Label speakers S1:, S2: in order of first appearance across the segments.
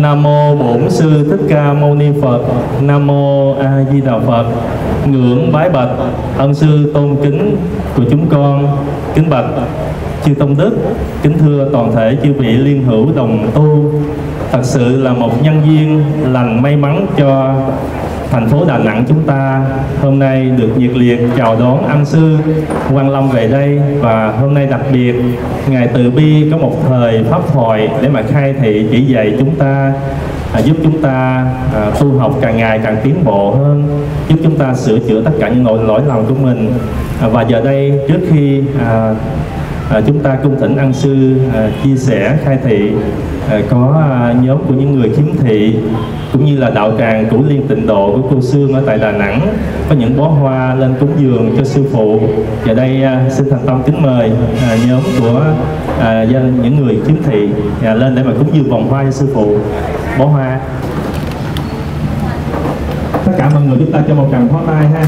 S1: Nam mô Bổn Sư Thích Ca Mâu Ni Phật. Nam mô A Di Đà Phật. Ngưỡng bái bạch ân sư tôn kính của chúng con. Kính bạch chư tông đức, kính thưa toàn thể chư vị liên hữu đồng tu. Thật sự là một nhân duyên lành may mắn cho thành phố Đà Nẵng chúng ta hôm nay được nhiệt liệt chào đón ân sư Quang Lâm về đây. Và hôm nay đặc biệt Ngài Từ Bi có một thời pháp thoại để mà khai thị chỉ dạy chúng ta, giúp chúng ta tu học càng ngày càng tiến bộ hơn, giúp chúng ta sửa chữa tất cả những lỗi lầm của mình. Và giờ đây trước khi chúng ta cung thỉnh ân sư chia sẻ khai thị, có nhóm của những người khiếm thị cũng như là đạo tràng Cửu Liên Tịnh Độ của cô Sương ở tại Đà Nẵng có những bó hoa lên cúng dường cho sư phụ. Giờ đây xin thành tâm kính mời nhóm của những người khiếm thị lên để mà cúng dường vòng hoa cho sư phụ, bó hoa. Tất cả mọi người chúng ta cho một tràng pháo tay ha.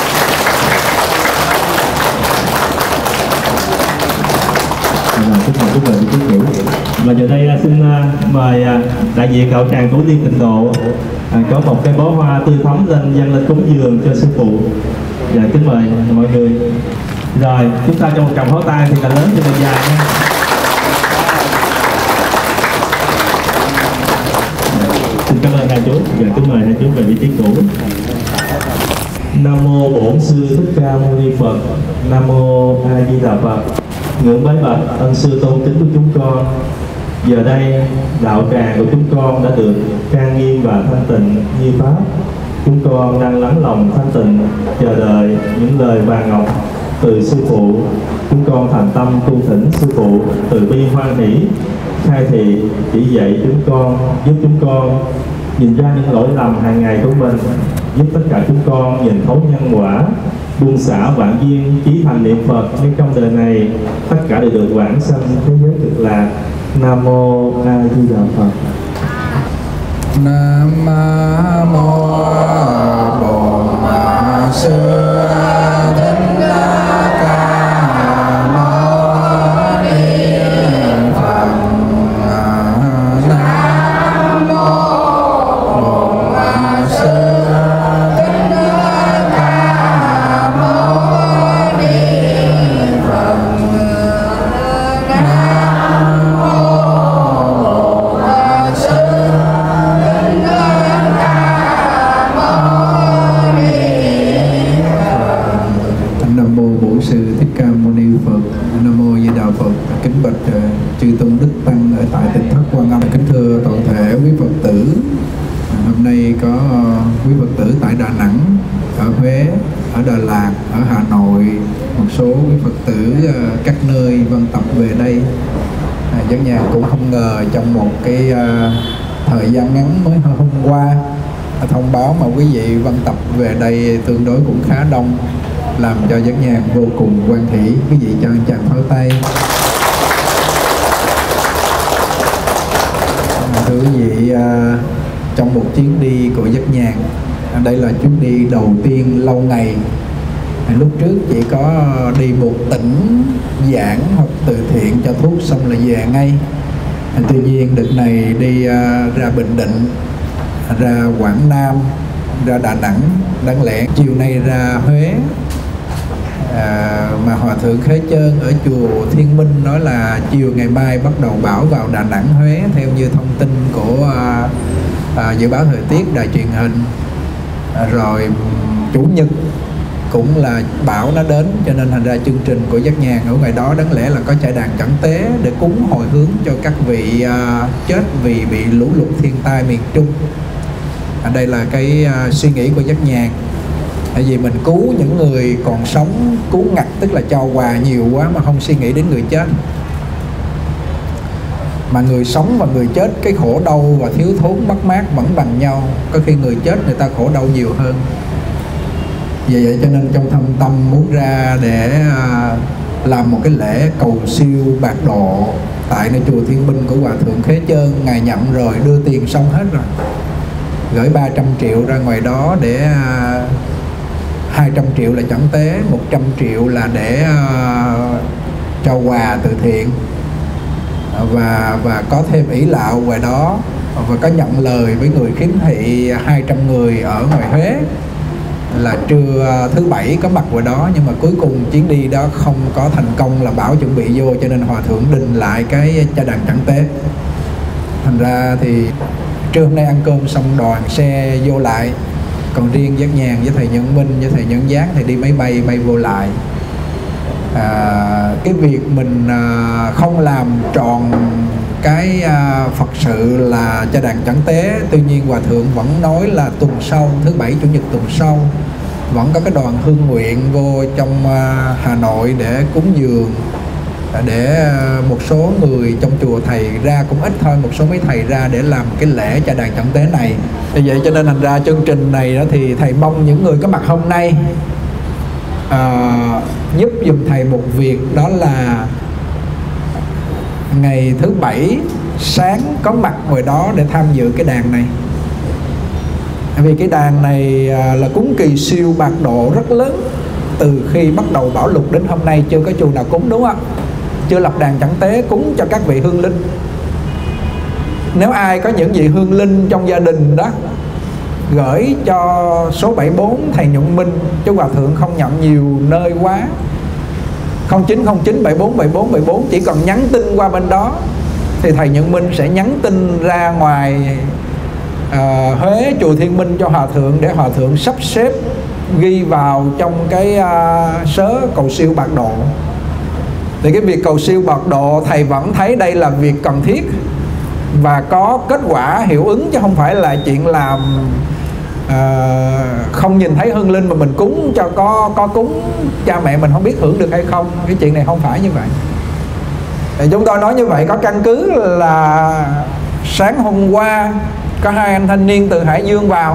S1: Và giờ đây xin mời đại diện đạo tràng Cửu Liên Tịnh Độ có một cái bó hoa tươi thắm dâng lên cúng dường cho sư phụ. Dạ kính mời mọi người. Rồi chúng ta cho một tràng pháo tay thì là lớn cho mình dài nha. Xin cảm ơn hai chú. Dạ kính mời hai chú về vị trí cũ. Nam mô Bổn Sư Thích Ca Mâu Ni Phật. Nam mô A Di Đà Phật. Ngưỡng bái bạch ân sư tôn kính của chúng con. Giờ đây đạo tràng của chúng con đã được trang nghiêm và thanh tịnh như pháp. Chúng con đang lắng lòng thanh tịnh chờ đợi những lời vàng ngọc từ sư phụ. Chúng con thành tâm tu thỉnh sư phụ từ bi hoan hỷ khai thị chỉ dạy chúng con, giúp chúng con nhìn ra những lỗi lầm hàng ngày của mình, giúp tất cả chúng con nhìn thấu nhân quả, buông xả vạn duyên, chí thành niệm Phật, nhưng trong đời này tất cả đều được vãng sanh thế giới cực lạc. Nam mô A Di Đà Phật.
S2: Nam mô Bổn Sư Thích Ca Mâu Ni Phật. Nam mô Bổn Sư Thích Ca Mâu Ni Phật. Nam mô Bổn Sư Thích Ca Mâu Ni Phật. Nam mô Bổn Sư Thích Ca Mâu Ni Phật. Nam mô Di Đà Phật. Kính bạch chư tôn đức tăng ở tại Tịnh Thất Quan Âm. Kính thưa toàn thể quý Phật tử, hôm nay có quý Phật tử tại Đà Nẵng, ở Huế, ở Đà Lạt, ở Hà Nội, một số quý Phật tử các nơi vân tập về đây. Giác Nhàn cũng không ngờ trong một cái thời gian ngắn mới hôm qua thông báo mà quý vị vân tập về đây tương đối cũng khá đông, làm cho Giác Nhàn vô cùng hoan hỷ. Quý vị cho anh chàng pháo tay. Thưa quý vị, trong một chuyến đi của Giác Nhàn, đây là chuyến đi đầu tiên lâu ngày. Lúc trước chỉ có đi một tỉnh giảng hoặc từ thiện cho thuốc xong là về ngay. Tuy nhiên đợt này đi ra Bình Định, ra Quảng Nam, ra Đà Nẵng, đáng lẽ chiều nay ra Huế. Mà Hòa Thượng Khế Chơn ở chùa Thiên Minh nói là chiều ngày mai bắt đầu bão vào Đà Nẵng, Huế, theo như thông tin của dự báo thời tiết đài truyền hình. Rồi chủ nhật cũng là bão nó đến, cho nên thành ra chương trình của Giác Nhàn ở ngoài đó đáng lẽ là có chạy đàn cẩn tế để cúng hồi hướng cho các vị chết vì bị lũ lụt thiên tai miền Trung. Đây là cái suy nghĩ của Giác Nhàn. Tại vì mình cứu những người còn sống, cứu ngặt tức là cho quà nhiều quá mà không suy nghĩ đến người chết. Mà người sống và người chết cái khổ đau và thiếu thốn mất mát vẫn bằng nhau. Có khi người chết người ta khổ đau nhiều hơn. Vì vậy cho nên trong thâm tâm muốn ra để làm một cái lễ cầu siêu bạc độ tại nơi chùa Thiên Minh của Hòa Thượng Khế Chơn. Ngài nhận rồi, đưa tiền xong hết rồi, gửi 300 triệu ra ngoài đó để 200 triệu là chẳng tế, 100 triệu là để cho quà từ thiện. Và có thêm ỷ lạo ngoài đó và có nhận lời với người khiếm thị 200 người ở ngoài Huế là trưa thứ Bảy có mặt ở đó, nhưng mà cuối cùng chuyến đi đó không có thành công, là Bảo chuẩn bị vô cho nên Hòa Thượng đình lại cái cha đàn chẳng tế. Thành ra thì trưa hôm nay ăn cơm xong đoàn xe vô lại, còn riêng Giác Nhàn với thầy Nhân Minh với thầy Nhân Giác thì đi máy bay bay vô lại. Cái việc mình không làm tròn cái Phật sự là cha đàn chẳng tế, tuy nhiên Hòa Thượng vẫn nói là tuần sau, thứ Bảy Chủ nhật tuần sau vẫn có cái đoàn hương nguyện vô trong Hà Nội để cúng dường, để một số người trong chùa thầy ra, cũng ít thôi, một số mấy thầy ra để làm cái lễ cha đàn chẳng tế này. Vì vậy cho nên thành ra chương trình này đó thì thầy mong những người có mặt hôm nay giúp giùm thầy một việc, đó là ngày thứ Bảy sáng có mặt ngoài đó để tham dự cái đàn này. Vì cái đàn này là cúng kỳ siêu bạc độ rất lớn. Từ khi bắt đầu Bảo Lục đến hôm nay chưa có chùa nào cúng, đúng không ạ? Chưa lập đàn chẳng tế cúng cho các vị hương linh. Nếu ai có những vị hương linh trong gia đình đó, gửi cho số 74 thầy Nhuận Minh, chứ Hòa Thượng không nhận nhiều nơi quá, 0909 74 74 74, chỉ cần nhắn tin qua bên đó thì thầy Nhuận Minh sẽ nhắn tin ra ngoài Huế chùa Thiên Minh cho Hòa Thượng, để Hòa Thượng sắp xếp ghi vào trong cái sớ cầu siêu bạc độ. Thì cái việc cầu siêu bạc độ thầy vẫn thấy đây là việc cần thiết và có kết quả hiệu ứng, chứ không phải là chuyện làm không nhìn thấy hương linh mà mình cúng cho có cúng cha mẹ mình không biết hưởng được hay không. Cái chuyện này không phải như vậy. Thì chúng tôi nói như vậy có căn cứ là sáng hôm qua có 2 anh thanh niên từ Hải Dương vào.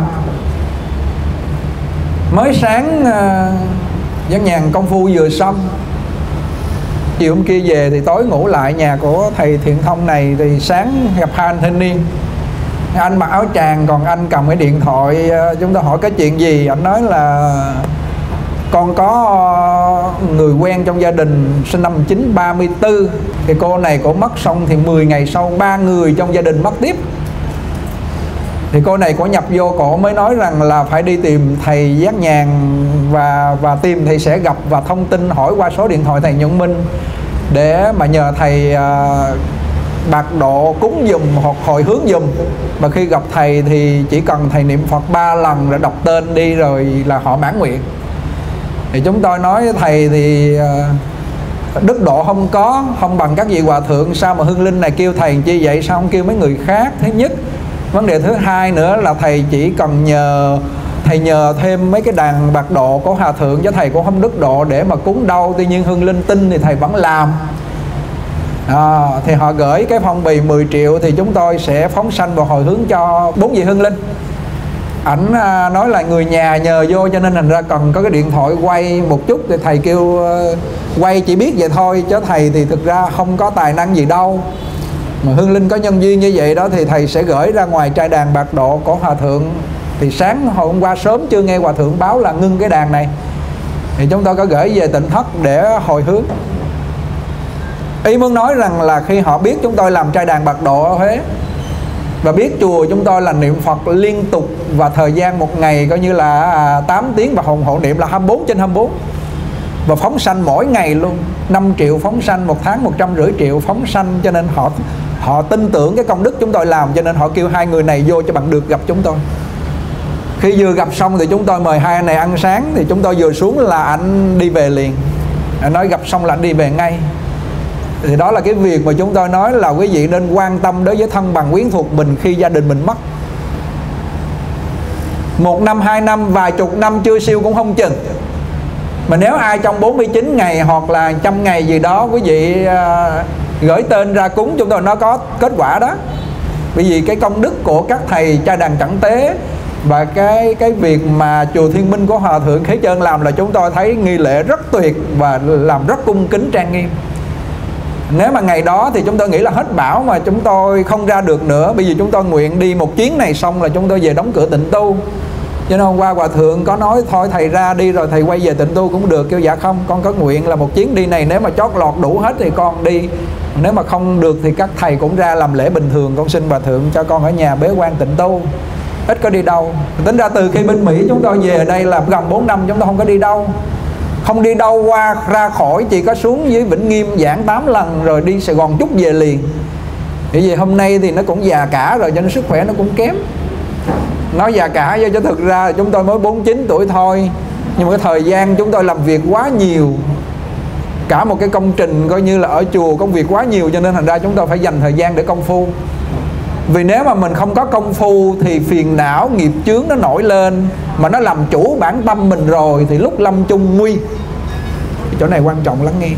S2: Mới sáng Giác Nhàn công phu vừa xong, chiều hôm kia về thì tối ngủ lại nhà của thầy Thiện Thông này. Thì sáng gặp 2 anh thanh niên, anh mặc áo tràng, còn anh cầm cái điện thoại. Chúng ta hỏi cái chuyện gì, anh nói là con có người quen trong gia đình sinh năm 1934. Thì cô này cổ mất xong thì 10 ngày sau 3 người trong gia đình mất tiếp. Thì cô này cổ nhập vô, cổ mới nói rằng là phải đi tìm thầy Giác Nhàn và tìm thì sẽ gặp, và thông tin hỏi qua số điện thoại thầy Nhuận Minh để mà nhờ thầy bạc độ cúng dùm hoặc hồi hướng dùm. Và khi gặp thầy thì chỉ cần thầy niệm Phật 3 lần rồi đọc tên đi rồi là họ mãn nguyện. Thì chúng tôi nói thầy thì đức độ không bằng các vị hòa thượng, sao mà hương linh này kêu thầy chi vậy, sao không kêu mấy người khác? Thứ nhất. Vấn đề thứ hai nữa là thầy chỉ cần nhờ thêm mấy cái đàn bạc độ của hòa thượng, chứ thầy cũng không đức độ để mà cúng đâu. Tuy nhiên hương linh tin thì thầy vẫn làm. Thì họ gửi cái phong bì 10 triệu thì chúng tôi sẽ phóng sanh và hồi hướng cho 4 vị hương linh. Ảnh nói là người nhà nhờ vô cho nên thành ra cần có cái điện thoại quay một chút, thì thầy kêu quay chỉ biết vậy thôi, chứ thầy thì thực ra không có tài năng gì đâu. Mà hương linh có nhân duyên như vậy đó thì thầy sẽ gửi ra ngoài trai đàn bạc độ của hòa thượng. Thì sáng hồi hôm qua sớm chưa nghe hòa thượng báo là ngưng cái đàn này, thì chúng tôi có gửi về Tịnh Thất để hồi hướng. Ý muốn nói rằng là khi họ biết chúng tôi làm trai đàn bạc độ ở Huế và biết chùa chúng tôi là niệm Phật liên tục và thời gian một ngày coi như là 8 tiếng và hộ niệm là 24/24 và phóng sanh mỗi ngày luôn, 5 triệu phóng sanh một tháng, 150 triệu phóng sanh, cho nên họ tin tưởng cái công đức chúng tôi làm, cho nên họ kêu 2 người này vô cho bằng được gặp chúng tôi. Khi vừa gặp xong thì chúng tôi mời 2 anh này ăn sáng, thì chúng tôi vừa xuống là anh đi về liền. Anh nói gặp xong là anh đi về ngay. Thì đó là cái việc mà chúng tôi nói là quý vị nên quan tâm đối với thân bằng quyến thuộc mình khi gia đình mình mất. 1 năm, 2 năm, vài chục năm chưa siêu cũng không chừng. Mà nếu ai trong 49 ngày hoặc là 100 ngày gì đó quý vị gửi tên ra cúng, chúng tôi nó có kết quả đó. Bởi vì cái công đức của các thầy trai đàn chẳng tế và cái việc mà chùa Thiên Minh của hòa thượng Khế Trơn làm là chúng tôi thấy nghi lễ rất tuyệt và làm rất cung kính trang nghiêm. Nếu mà ngày đó thì chúng tôi nghĩ là hết bão mà chúng tôi không ra được nữa, bởi vì chúng tôi nguyện đi một chuyến này xong là chúng tôi về đóng cửa tịnh tu. Cho nên hôm qua hòa thượng có nói thôi thầy ra đi rồi thầy quay về tịnh tu cũng được. Kêu dạ không, con có nguyện là một chuyến đi này nếu mà chót lọt đủ hết thì con đi Nếu mà không được thì các thầy cũng ra làm lễ bình thường. Con xin Hòa Thượng cho con ở nhà bế quan tịnh tu, ít có đi đâu. Tính ra từ khi bên Mỹ chúng tôi về ở đây là gần 4 năm chúng tôi không có đi đâu. Không đi đâu qua ra khỏi, chỉ có xuống dưới Vĩnh Nghiêm giảng 8 lần rồi đi Sài Gòn chút về liền. Bởi vì hôm nay thì nó cũng già cả rồi cho nên sức khỏe nó cũng kém. Nói già cả do chứ thực ra chúng tôi mới 49 tuổi thôi. Nhưng mà cái thời gian chúng tôi làm việc quá nhiều. Cả một cái công trình coi như là ở chùa công việc quá nhiều, cho nên thành ra chúng tôi phải dành thời gian để công phu. Vì nếu mà mình không có công phu thì phiền não, nghiệp chướng nó nổi lên, mà nó làm chủ bản tâm mình rồi thì lúc lâm chung nguy. Chỗ này quan trọng lắng nghe.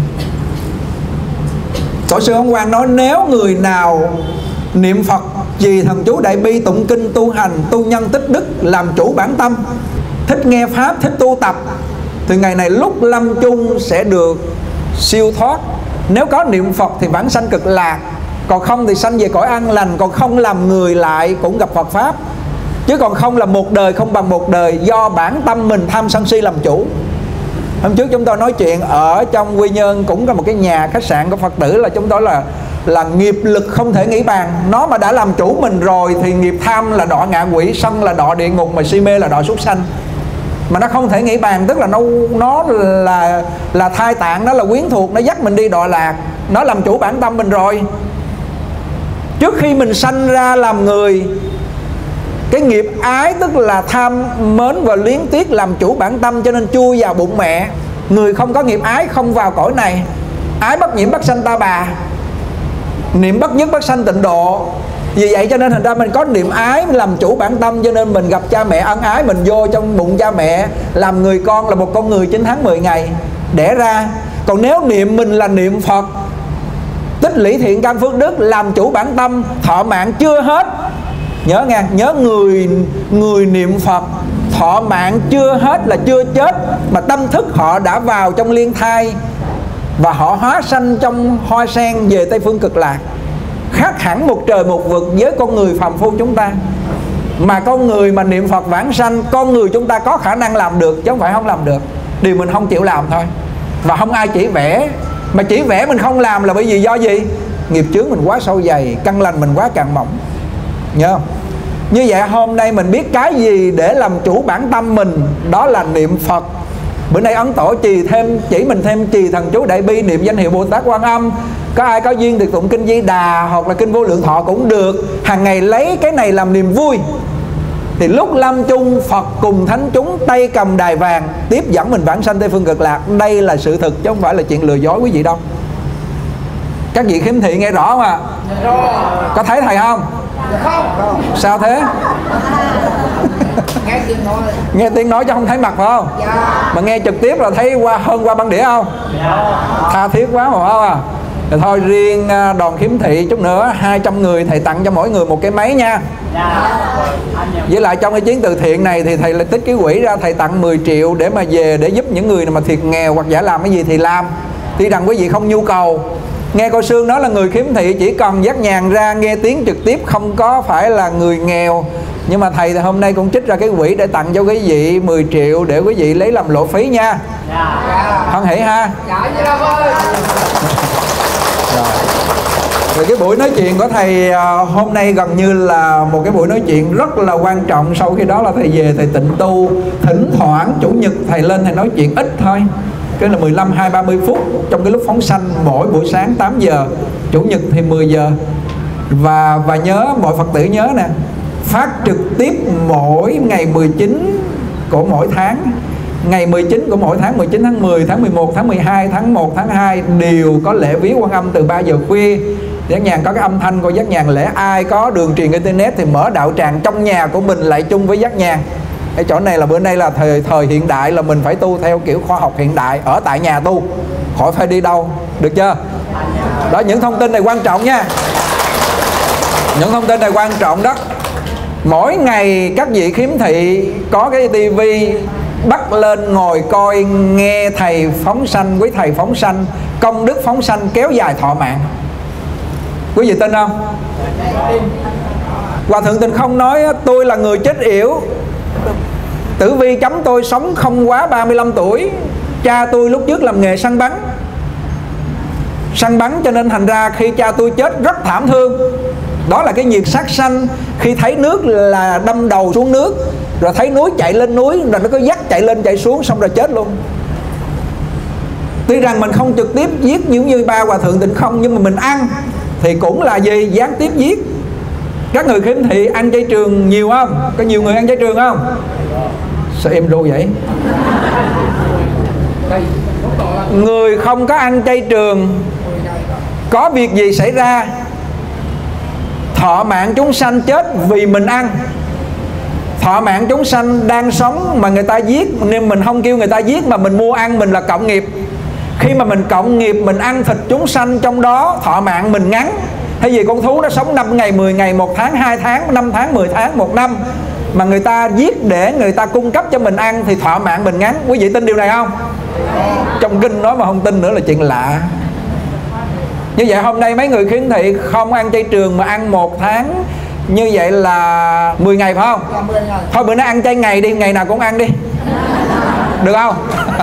S2: Tổ sư Ấn Quang nói nếu người nào niệm Phật, trì thần chú Đại Bi, tụng kinh, tu hành, tu nhân tích đức, làm chủ bản tâm, thích nghe Pháp, thích tu tập, thì ngày này lúc lâm chung sẽ được siêu thoát. Nếu có niệm Phật thì vãng sanh cực lạc, còn không thì sanh về cõi an lành. Còn không làm người lại cũng gặp Phật Pháp. Chứ còn không là một đời không bằng một đời, do bản tâm mình tham sân si làm chủ. Hôm trước chúng tôi nói chuyện ở trong Quy Nhơn, cũng có một cái nhà khách sạn của Phật tử, là chúng tôi là nghiệp lực không thể nghĩ bàn. Nó mà đã làm chủ mình rồi thì nghiệp tham là đọa ngạ quỷ, sân là đọa địa ngục, mà si mê là đọa súc sanh. Mà nó không thể nghĩ bàn, tức là nó là thai tạng, nó là quyến thuộc, nó dắt mình đi đọa lạc. Nó làm chủ bản tâm mình rồi. Trước khi mình sanh ra làm người, cái nghiệp ái tức là tham mến và luyến tiếc làm chủ bản tâm, cho nên chui vào bụng mẹ. Người không có nghiệp ái không vào cõi này. Ái bất nhiễm bất sanh ta bà, niệm bất nhất bất sanh tịnh độ. Vì vậy cho nên thành ra mình có niệm ái làm chủ bản tâm, cho nên mình gặp cha mẹ ân ái, mình vô trong bụng cha mẹ làm người con, là một con người 9 tháng 10 ngày đẻ ra. Còn nếu niệm mình là niệm Phật, tích lũy thiện căn phước đức, làm chủ bản tâm, thọ mạng chưa hết. Nhớ nghe, nhớ người niệm Phật thọ mạng chưa hết là chưa chết, mà tâm thức họ đã vào trong liên thai và họ hóa sanh trong hoa sen về Tây Phương Cực Lạc. Khác hẳn một trời một vực với con người phàm phu chúng ta. Mà con người mà niệm Phật vãng sanh, con người chúng ta có khả năng làm được, chứ không phải không làm được. Điều mình không chịu làm thôi. Và không ai chỉ vẽ. Mà chỉ vẽ mình không làm là bởi vì do gì? Nghiệp chướng mình quá sâu dày, căn lành mình quá cạn mỏng. Nhớ không? Như vậy hôm nay mình biết cái gì để làm chủ bản tâm mình, đó là niệm Phật. Bữa nay Ấn Tổ chỉ mình thêm trì thần chú Đại Bi, niệm danh hiệu Bồ Tát Quan Âm. Có ai có duyên thì tụng kinh Di Đà hoặc là kinh Vô Lượng Thọ cũng được. Hàng ngày lấy cái này làm niềm vui. Thì lúc lâm chung, Phật cùng thánh chúng tay cầm đài vàng tiếp dẫn mình vãng sanh Tây Phương Cực Lạc. Đây là sự thực chứ không phải là chuyện lừa dối quý vị đâu. Các vị khiếm thị nghe rõ không ạ? Có thấy thầy không?
S3: Không.
S2: Sao thế?
S3: Nghe tiếng nói.
S2: Nghe tiếng nói chứ không thấy mặt phải không?
S3: Dạ.
S2: Mà nghe trực tiếp là thấy hơn qua băng đĩa không?
S3: Dạ.
S2: Tha thiết quá mà phải không à? Rồi thôi riêng đoàn khiếm thị chút nữa 200 người thầy tặng cho mỗi người một cái máy nha.
S3: Dạ.
S2: Với lại trong cái chuyến từ thiện này thì thầy lại tích cái quỹ ra, thầy tặng 10 triệu để mà về để giúp những người mà thiệt nghèo hoặc giả làm cái gì thì làm. Tuy rằng quý vị không nhu cầu. Nghe cô Sương nói là người khiếm thị chỉ cần dắt nhàn ra nghe tiếng trực tiếp, không có phải là người nghèo. Nhưng mà thầy thì hôm nay cũng trích ra cái quỹ để tặng cho quý vị 10 triệu để quý vị lấy làm lộ phí nha.
S3: Dạ.
S2: Hoan hỉ ha.
S3: Dạ chị Lâm ơi.
S2: Rồi cái buổi nói chuyện của thầy hôm nay gần như là một cái buổi nói chuyện rất là quan trọng. Sau khi đó là thầy về thầy tịnh tu. Thỉnh thoảng chủ nhật thầy lên thầy nói chuyện ít thôi, cái là 15, 20, 30 phút trong cái lúc phóng sanh mỗi buổi sáng 8 giờ, chủ nhật thì 10 giờ. Và nhớ, mọi Phật tử nhớ nè, phát trực tiếp mỗi ngày 19 của mỗi tháng. Ngày 19 của mỗi tháng, 19 tháng 10, tháng 11, tháng 12, tháng 1, tháng 2 đều có lễ viếng Quan Âm từ 3 giờ khuya. Giác Nhàn có cái âm thanh của Giác Nhàn lễ. Ai có đường truyền internet thì mở đạo tràng trong nhà của mình lại chung với Giác Nhàn. Cái chỗ này là bữa nay là thời hiện đại, là mình phải tu theo kiểu khoa học hiện đại, ở tại nhà tu, khỏi phải đi đâu, được chưa? Đó, những thông tin này quan trọng nha. Những thông tin này quan trọng đó. Mỗi ngày các vị khiếm thị có cái tivi bắt lên ngồi coi, nghe thầy phóng sanh, quý thầy phóng sanh, công đức phóng sanh kéo dài thọ mạng. Quý vị tin không? Hòa Thượng Tình Không nói tôi là người chết yểu, tử vi chấm tôi sống không quá 35 tuổi. Cha tôi lúc trước làm nghề săn bắn, săn bắn, cho nên thành ra khi cha tôi chết rất thảm thương. Đó là cái nghiệp sát sanh. Khi thấy nước là đâm đầu xuống nước, rồi thấy núi chạy lên núi, rồi nó có dắt chạy lên chạy xuống, xong rồi chết luôn. Tuy rằng mình không trực tiếp giết như ba hòa thượng Tịnh Không, nhưng mà mình ăn thì cũng là gì? Gián tiếp giết. Các người khiếm thị ăn chay trường nhiều không? Có nhiều người ăn chay trường không? Sao em ru vậy? Người không có ăn chay trường, có việc gì xảy ra? Thọ mạng chúng sanh chết vì mình ăn. Thọ mạng chúng sanh đang sống mà người ta giết, nên mình không kêu người ta giết mà mình mua ăn, mình là cộng nghiệp. Khi mà mình cộng nghiệp, mình ăn thịt chúng sanh, trong đó thọ mạng mình ngắn. Hay vì con thú nó sống 5 ngày, 10 ngày, 1 tháng, 2 tháng, 5 tháng, 10 tháng, 1 năm, mà người ta giết để người ta cung cấp cho mình ăn thì thọ mạng mình ngắn. Quý vị tin điều này không? Trong kinh nói mà không tin nữa là chuyện lạ. Như vậy hôm nay mấy người khiếm thị không ăn chay trường mà ăn 1 tháng, như vậy là 10 ngày phải không? Thôi bữa nay ăn chay ngày đi, ngày nào cũng ăn đi, được không?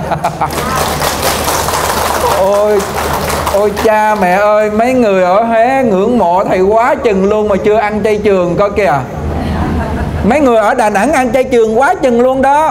S2: Ôi cha mẹ ơi, mấy người ở Huế ngưỡng mộ thầy quá chừng luôn mà chưa ăn chay trường coi kìa. Mấy người ở Đà Nẵng ăn chay trường quá chừng luôn đó.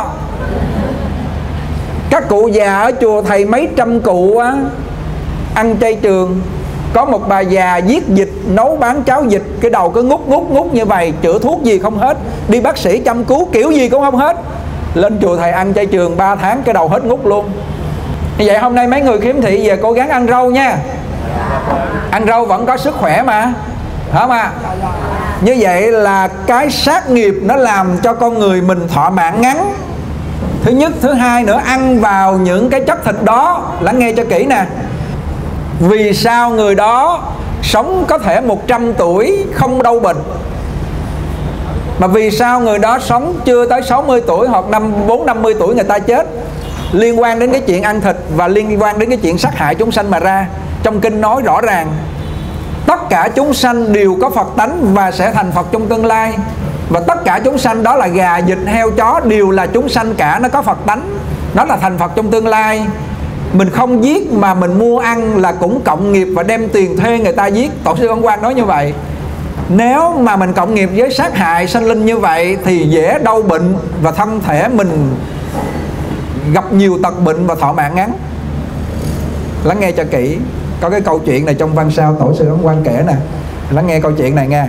S2: Các cụ già ở chùa thầy mấy trăm cụ á, ăn chay trường. Có một bà già giết vịt, nấu bán cháo vịt, cái đầu cứ ngút ngút ngút như vậy, chữa thuốc gì không hết, đi bác sĩ chăm cứu kiểu gì cũng không hết. Lên chùa thầy ăn chay trường 3 tháng cái đầu hết ngút luôn. Như vậy hôm nay mấy người khiếm thị về cố gắng ăn rau nha. Ăn rau vẫn có sức khỏe mà, hả mà. Như vậy là cái sát nghiệp nó làm cho con người mình thọ mạng ngắn. Thứ nhất, thứ hai nữa, ăn vào những cái chất thịt đó, lắng nghe cho kỹ nè. Vì sao người đó sống có thể 100 tuổi không đau bệnh, mà vì sao người đó sống chưa tới 60 tuổi hoặc 50 tuổi người ta chết? Liên quan đến cái chuyện ăn thịt và liên quan đến cái chuyện sát hại chúng sanh mà ra. Trong kinh nói rõ ràng, tất cả chúng sanh đều có Phật tánh và sẽ thành Phật trong tương lai. Và tất cả chúng sanh đó là gà, vịt, heo, chó đều là chúng sanh cả, nó có Phật tánh, nó là thành Phật trong tương lai. Mình không giết mà mình mua ăn là cũng cộng nghiệp và đem tiền thuê người ta giết. Tổ sư Ấn Quang nói như vậy. Nếu mà mình cộng nghiệp với sát hại sanh linh như vậy thì dễ đau bệnh và thân thể mình gặp nhiều tật bệnh và thọ mạng ngắn. Lắng nghe cho kỹ. Có cái câu chuyện này trong văn sao Tổ sư Ấn Quang kể nè. Lắng nghe câu chuyện này nha.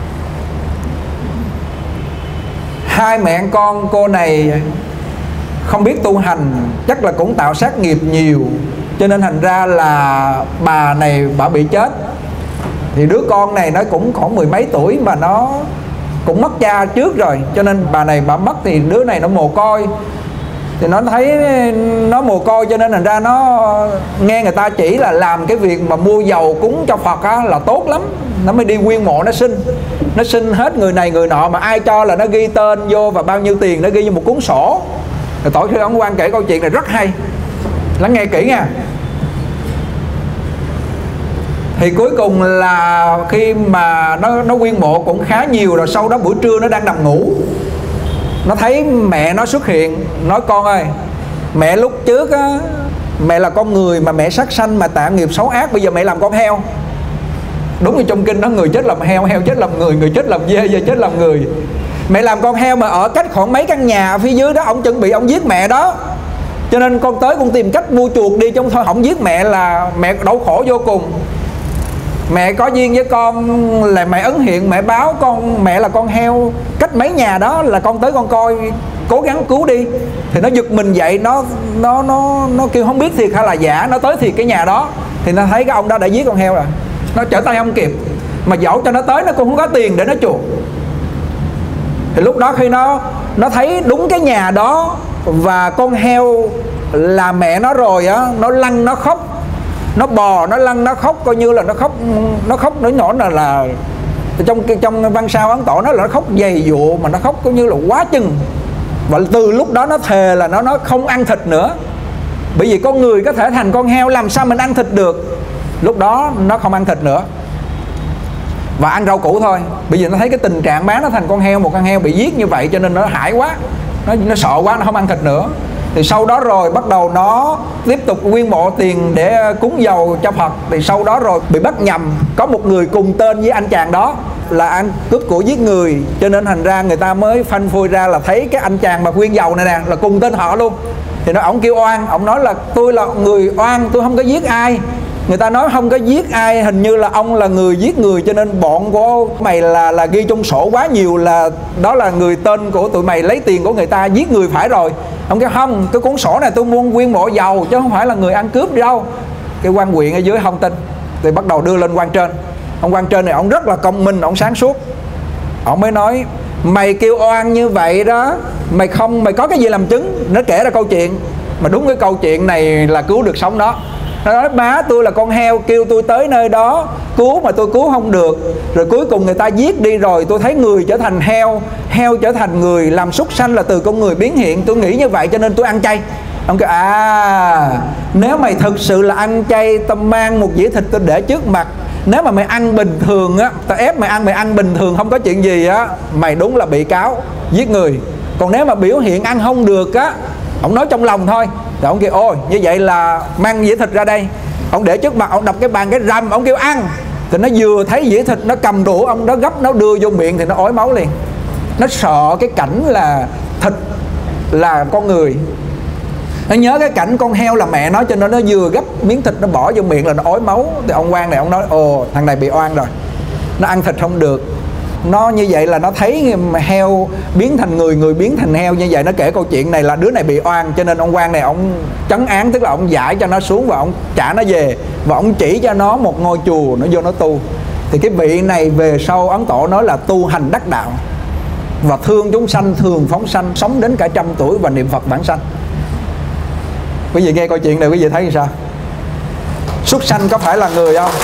S2: Hai mẹ con cô này không biết tu hành, chắc là cũng tạo sát nghiệp nhiều, cho nên thành ra là bà này bà bị chết. Thì đứa con này nó cũng khoảng 10 mấy tuổi mà nó cũng mất cha trước rồi, cho nên bà này bà mất thì đứa này nó mồ côi. Thì nó thấy nó mồ côi cho nên thành ra nó nghe người ta chỉ là làm cái việc mà mua dầu cúng cho Phật á, là tốt lắm. Nó mới đi quyên mộ, nó xin hết người này người nọ, mà ai cho là nó ghi tên vô và bao nhiêu tiền nó ghi vô một cuốn sổ. Rồi Tổ sư Ấn Quang kể câu chuyện này rất hay, lắng nghe kỹ nha. Thì cuối cùng là khi mà nó quyên mộ cũng khá nhiều rồi, sau đó buổi trưa nó đang nằm ngủ, nó thấy mẹ nó xuất hiện, nói con ơi, mẹ lúc trước á, mẹ là con người mà mẹ sát sanh mà tạo nghiệp xấu ác, bây giờ mẹ làm con heo. Đúng như trong kinh đó, người chết làm heo, heo chết làm người, người chết làm dê, dê chết làm người. Mẹ làm con heo mà ở cách khoảng mấy căn nhà phía dưới đó, ông chuẩn bị ông giết mẹ đó. Cho nên con tới con tìm cách mua chuộc đi, chứ thôi không giết mẹ là mẹ đau khổ vô cùng. Mẹ có duyên với con là mẹ ấn hiện, mẹ báo con mẹ là con heo cách mấy nhà đó, là con tới con coi, cố gắng cứu đi. Thì nó giật mình dậy, nó kêu không biết thiệt hay là giả. Nó tới thiệt cái nhà đó thì nó thấy cái ông đó đã giết con heo rồi, nó trở tay không kịp, mà dẫu cho nó tới nó cũng không có tiền để nó chuộc. Thì lúc đó khi nó thấy đúng cái nhà đó và con heo là mẹ nó rồi á, nó lăn nó khóc, nó bò nó lăn nó khóc, coi như là nó khóc nó nhỏ là trong văn sao Ấn Tổ nó là nó khóc dày dụa, mà nó khóc coi như là quá chừng. Và từ lúc đó nó thề là nó không ăn thịt nữa, bởi vì con người có thể thành con heo, làm sao mình ăn thịt được. Lúc đó nó không ăn thịt nữa và ăn rau củ thôi, bởi vì nó thấy cái tình trạng bán nó thành con heo, một con heo bị giết như vậy, cho nên nó hại quá, nó sợ quá, nó không ăn thịt nữa. Thì sau đó rồi bắt đầu nó tiếp tục quyên mộ tiền để cúng dầu cho Phật. Thì sau đó rồi bị bắt nhầm, có một người cùng tên với anh chàng đó là ăn cướp của giết người, cho nên thành ra người ta mới phanh phui ra là thấy cái anh chàng mà quyên dầu này nè là cùng tên họ luôn. Thì nó ổng kêu oan, ổng nói là tôi là người oan, tôi không có giết ai. Người ta nói không có giết ai, hình như là ông là người giết người, cho nên bọn của mày là ghi trong sổ quá nhiều, là đó là người tên của tụi mày lấy tiền của người ta giết người phải rồi. Ông kêu không, cái cuốn sổ này tôi muốn quyên mộ dầu chứ không phải là người ăn cướp đi đâu. Cái quan huyện ở dưới không tin, thì bắt đầu đưa lên quan trên. Ông quan trên này ông rất là công minh, ông sáng suốt. Ông mới nói mày kêu oan như vậy đó, mày có cái gì làm chứng. Nó kể ra câu chuyện, mà đúng cái câu chuyện này là cứu được sống đó. Nó nói má tôi là con heo, kêu tôi tới nơi đó cứu mà tôi cứu không được, rồi cuối cùng người ta giết đi rồi tôi thấy người trở thành heo, heo trở thành người, làm súc sanh là từ con người biến hiện. Tôi nghĩ như vậy cho nên tôi ăn chay. Ông kêu nếu mày thực sự là ăn chay, tao mang một dĩa thịt tôi để trước mặt. Nếu mà mày ăn bình thường á, tao ép mày ăn bình thường không có chuyện gì á, mày đúng là bị cáo giết người. Còn nếu mà biểu hiện ăn không được á, ông nói trong lòng thôi. Rồi ông kêu ôi như vậy là mang dĩa thịt ra đây. Ông để trước mặt, ông đập cái bàn cái rầm, ông kêu ăn. Thì nó vừa thấy dĩa thịt, nó cầm đũa, ông nó gấp, nó đưa vô miệng thì nó ói máu liền. Nó sợ cái cảnh là thịt là con người. Nó nhớ cái cảnh con heo là mẹ nó, cho nên nó vừa gấp miếng thịt nó bỏ vô miệng là nó ói máu. Thì ông quan này ông nói ồ thằng này bị oan rồi, nó ăn thịt không được. Nó như vậy là nó thấy heo biến thành người, người biến thành heo. Như vậy nó kể câu chuyện này là đứa này bị oan. Cho nên ông quan này ông trấn án, tức là ông giải cho nó xuống và ông trả nó về. Và ông chỉ cho nó một ngôi chùa, nó vô nó tu. Thì cái vị này về sau Ấn Tổ nói là tu hành đắc đạo, và thương chúng sanh, thường phóng sanh, sống đến cả 100 tuổi và niệm Phật bản sanh. Quý vị nghe câu chuyện này quý vị thấy như sao? Súc sanh có phải là người không?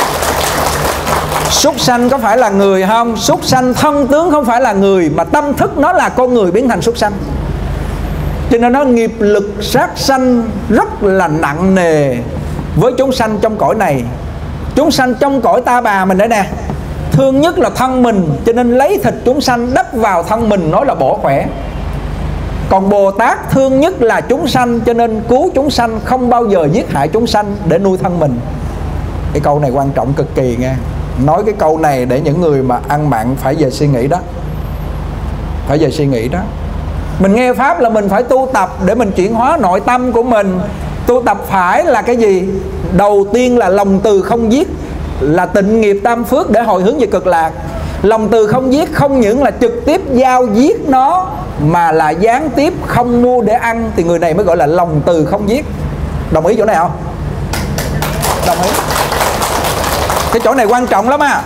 S2: Súc sanh có phải là người không? Súc sanh thân tướng không phải là người, mà tâm thức nó là con người biến thành súc sanh. Cho nên nó nghiệp lực sát sanh rất là nặng nề với chúng sanh trong cõi này. Chúng sanh trong cõi ta bà mình đây nè, thương nhất là thân mình, cho nên lấy thịt chúng sanh đắp vào thân mình nói là bổ khỏe. Còn Bồ Tát thương nhất là chúng sanh, cho nên cứu chúng sanh, không bao giờ giết hại chúng sanh để nuôi thân mình. Cái câu này quan trọng cực kỳ nha. Nói cái câu này để những người mà ăn mặn phải về suy nghĩ đó. Phải về suy nghĩ đó. Mình nghe Pháp là mình phải tu tập để mình chuyển hóa nội tâm của mình. Tu tập phải là cái gì? Đầu tiên là lòng từ không giết, là tịnh nghiệp tam phước để hồi hướng về cực lạc. Lòng từ không giết không những là trực tiếp giao giết nó, mà là gián tiếp không mua để ăn, thì người này mới gọi là lòng từ không giết. Đồng ý chỗ này không? Đồng ý. Cái chỗ này quan trọng lắm à.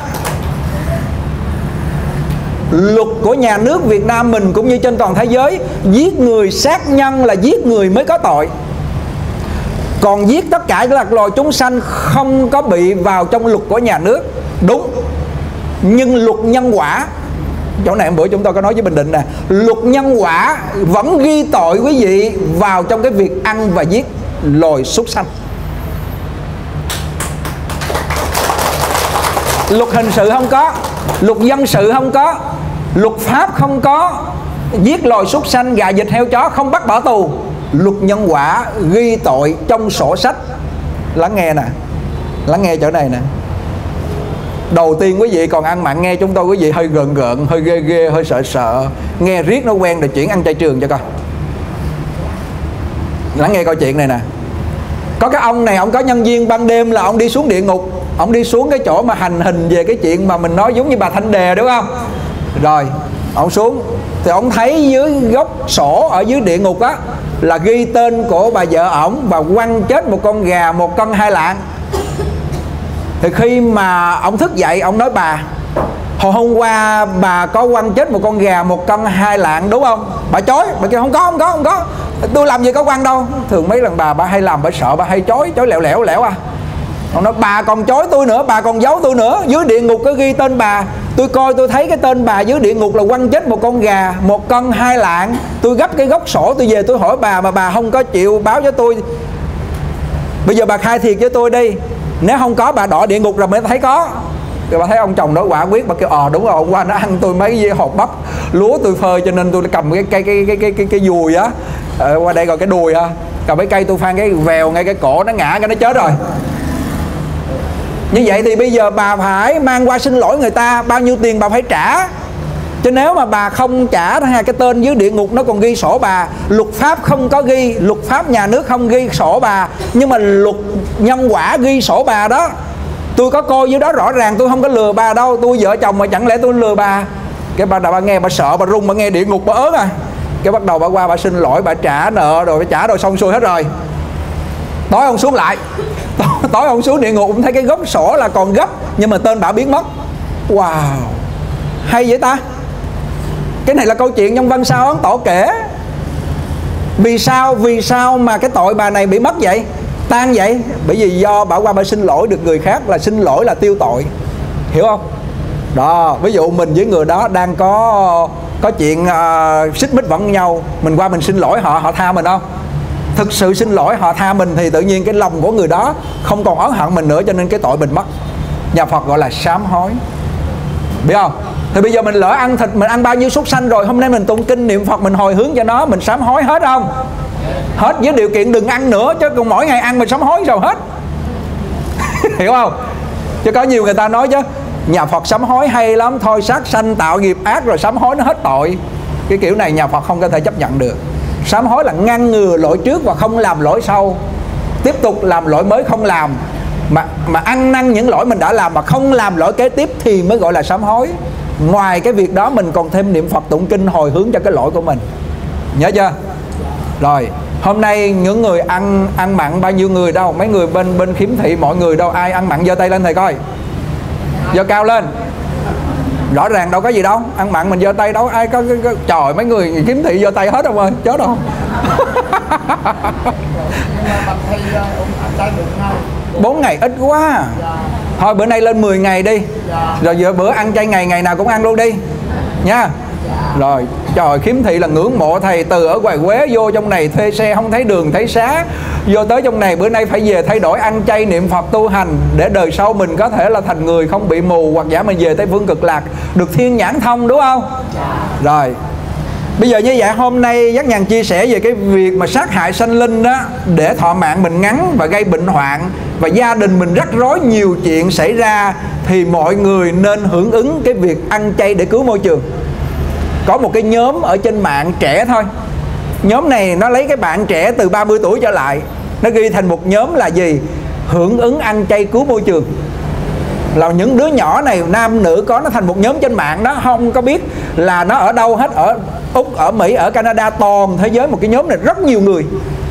S2: Luật của nhà nước Việt Nam mình cũng như trên toàn thế giới, giết người sát nhân là giết người mới có tội. Còn giết tất cả các loài chúng sanh không có bị vào trong luật của nhà nước. Đúng. Nhưng luật nhân quả, chỗ này hôm bữa chúng tôi có nói với Bình Định nè, luật nhân quả vẫn ghi tội quý vị vào trong cái việc ăn và giết loài súc sanh. Luật hình sự không có, luật dân sự không có, luật pháp không có. Giết loài súc sanh, gà vịt heo chó không bắt bỏ tù. Luật nhân quả ghi tội trong sổ sách. Lắng nghe nè, lắng nghe chỗ này nè. Đầu tiên quý vị còn ăn mặn nghe chúng tôi, quý vị hơi gợn gợn, hơi ghê ghê, hơi sợ sợ. Nghe riết nó quen rồi chuyển ăn chay trường cho coi. Lắng nghe câu chuyện này nè. Có cái ông này, ông có nhân viên ban đêm là ông đi xuống địa ngục. Ông đi xuống cái chỗ mà hành hình về cái chuyện mà mình nói giống như bà Thanh Đề đúng không? Rồi, ông xuống thì ông thấy dưới góc sổ ở dưới địa ngục á là ghi tên của bà vợ ổng và quăng chết một con gà 1 cân 2 lạng. Thì khi mà ông thức dậy, ông nói bà, hồi hôm qua bà có quăng chết một con gà 1 cân 2 lạng đúng không? Bà chối, bà kêu không có, tôi làm gì có quăng đâu. Thường mấy lần bà hay làm, bà sợ, bà hay chối lẻo à. Ông nói bà còn chối tôi nữa, bà còn giấu tôi nữa. Dưới địa ngục có ghi tên bà, tôi coi tôi thấy cái tên bà dưới địa ngục là quăng chết một con gà 1 cân 2 lạng. Tôi gấp cái góc sổ tôi về tôi hỏi bà mà bà không có chịu báo với tôi. Bây giờ bà khai thiệt với tôi đi, nếu không có bà đọa địa ngục rồi mới thấy có. Rồi bà thấy ông chồng đó quả quyết, bà kêu đúng rồi, hôm qua nó ăn tôi mấy hột bắp lúa tôi phơi, cho nên tôi cầm cái dùi á,
S4: Qua đây coi cái đùi ha, cầm cái cây tu phan cái vèo ngay cái cổ, nó ngã cái nó chết rồi. Như vậy thì bây giờ bà phải mang qua xin lỗi người ta, bao nhiêu tiền bà phải trả. Chứ nếu mà bà không trả cái tên dưới địa ngục nó còn ghi sổ bà. Luật pháp không có ghi, luật pháp nhà nước không ghi sổ bà, nhưng mà luật nhân quả ghi sổ bà đó. Tôi có cô dưới đó rõ ràng tôi không có lừa bà đâu, tôi vợ chồng mà chẳng lẽ tôi lừa bà. Cái bà nghe bà sợ, bà run, bà nghe địa ngục bà ớn à. Cái bắt đầu bà qua bà xin lỗi, bà trả nợ rồi, bà trả rồi xong xuôi hết rồi. Tối ông xuống lại, tối ông xuống địa ngục cũng thấy cái gốc sổ là còn gấp, nhưng mà tên bà biến mất. Wow, hay vậy ta. Cái này là câu chuyện trong Văn Sao Ấn Tổ kể. Vì sao mà cái tội bà này bị mất vậy, tan vậy? Bởi vì do bà qua bà xin lỗi được người khác, là xin lỗi là tiêu tội, hiểu không? Đó, ví dụ mình với người đó đang có chuyện xích mích vẫn nhau, mình qua mình xin lỗi họ tha mình không? Thực sự xin lỗi họ tha mình thì tự nhiên cái lòng của người đó không còn oán hận mình nữa, cho nên cái tội mình mất. Nhà Phật gọi là sám hối, biết không? Thì bây giờ mình lỡ ăn thịt, mình ăn bao nhiêu súc sanh rồi, hôm nay mình tụng kinh niệm Phật, mình hồi hướng cho nó, mình sám hối hết không? Hết, với điều kiện đừng ăn nữa, chứ còn mỗi ngày ăn mình sám hối rồi hết. Hiểu không? Chứ có nhiều người ta nói chứ nhà Phật sám hối hay lắm, thôi sát sanh tạo nghiệp ác rồi sám hối nó hết tội. Cái kiểu này nhà Phật không có thể chấp nhận được. Sám hối là ngăn ngừa lỗi trước và không làm lỗi sau, tiếp tục làm lỗi mới không làm, mà ăn năn những lỗi mình đã làm mà không làm lỗi kế tiếp thì mới gọi là sám hối. Ngoài cái việc đó mình còn thêm niệm Phật tụng kinh hồi hướng cho cái lỗi của mình, nhớ chưa? Rồi hôm nay những người ăn mặn bao nhiêu người đâu, mấy người bên khiếm thị mọi người đâu, ai ăn mặn giơ tay lên thầy coi, giơ cao lên. Rõ ràng đâu có gì đâu, ăn mặn mình giơ tay đâu, ai có trời, mấy người khiếm thị giơ tay hết không ơi, chết đâu. 4 ngày ít quá. Thôi bữa nay lên 10 ngày đi. Rồi giờ bữa ăn chay ngày nào cũng ăn luôn đi nha. Rồi trời, khiếm thị là ngưỡng mộ thầy, từ ở ngoài Quế vô trong này thuê xe không thấy đường thấy xá, vô tới trong này bữa nay phải về thay đổi ăn chay niệm Phật tu hành, để đời sau mình có thể là thành người không bị mù, hoặc giả mình về Tây Phương Cực Lạc được thiên nhãn thông, đúng không? Rồi bây giờ như vậy, hôm nay Giác Nhàn chia sẻ về cái việc mà sát hại sanh linh đó, để thọ mạng mình ngắn và gây bệnh hoạn, và gia đình mình rắc rối nhiều chuyện xảy ra, thì mọi người nên hưởng ứng cái việc ăn chay để cứu môi trường. Có một cái nhóm ở trên mạng trẻ thôi, nhóm này nó lấy cái bạn trẻ từ 30 tuổi trở lại, nó ghi thành một nhóm là gì? Hưởng ứng ăn chay cứu môi trường. Là những đứa nhỏ này nam nữ có, nó thành một nhóm trên mạng đó, không có biết là nó ở đâu hết, ở Úc, ở Mỹ, ở Canada, toàn thế giới một cái nhóm này rất nhiều người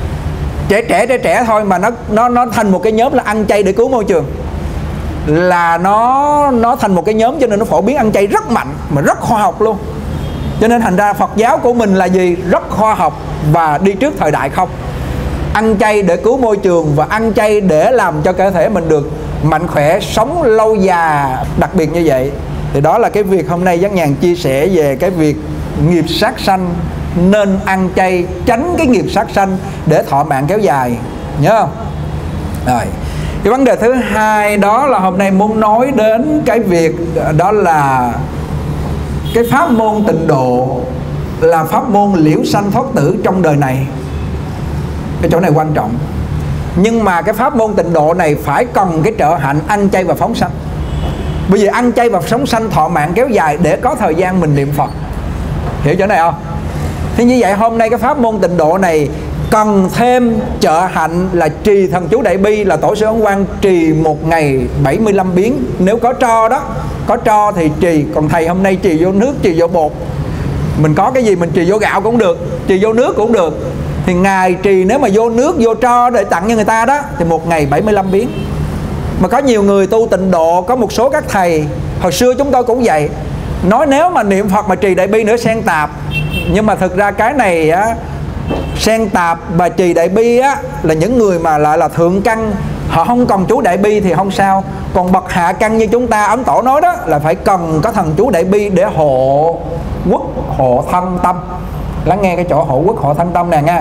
S4: trẻ thôi, mà nó thành một cái nhóm là ăn chay để cứu môi trường. Là nó thành một cái nhóm, cho nên nó phổ biến ăn chay rất mạnh mà rất khoa học luôn. Cho nên thành ra Phật giáo của mình là gì? Rất khoa học và đi trước thời đại không. Ăn chay để cứu môi trường và ăn chay để làm cho cơ thể mình được mạnh khỏe, sống lâu dài, đặc biệt như vậy. Thì đó là cái việc hôm nay Giác Nhàn chia sẻ về cái việc nghiệp sát sanh, nên ăn chay tránh cái nghiệp sát sanh để thọ mạng kéo dài, nhớ không? Rồi cái vấn đề thứ hai đó là hôm nay muốn nói đến cái việc đó là cái pháp môn tịnh độ là pháp môn liễu sanh thoát tử trong đời này. Cái chỗ này quan trọng. Nhưng mà cái pháp môn tịnh độ này phải cần cái trợ hạnh ăn chay và phóng sanh. Bởi vì ăn chay và phóng sanh thọ mạng kéo dài để có thời gian mình niệm Phật. Hiểu chỗ này không? Thế như vậy hôm nay cái pháp môn tịnh độ này cần thêm trợ hạnh là trì thần chú Đại Bi, là Tổ sư Ấn Quang trì một ngày 75 biến. Nếu có tro đó, có tro thì trì. Còn thầy hôm nay trì vô nước, trì vô bột. Mình có cái gì mình trì vô gạo cũng được, trì vô nước cũng được. Thì ngài trì nếu mà vô nước, vô tro để tặng cho người ta đó, thì một ngày 75 biến. Mà có nhiều người tu tịnh độ, có một số các thầy, hồi xưa chúng tôi cũng vậy, nói nếu mà niệm Phật mà trì Đại Bi nữa xen tạp. Nhưng mà thực ra cái này á, xen tạp và trì Đại Bi á, là những người mà lại là thượng căn, họ không cần chú Đại Bi thì không sao. Còn bậc hạ căn như chúng ta, Ấn Tổ nói đó, là phải cần có thần chú Đại Bi để hộ quốc, hộ thân tâm. Lắng nghe cái chỗ hộ quốc, hộ thân tâm nè nha.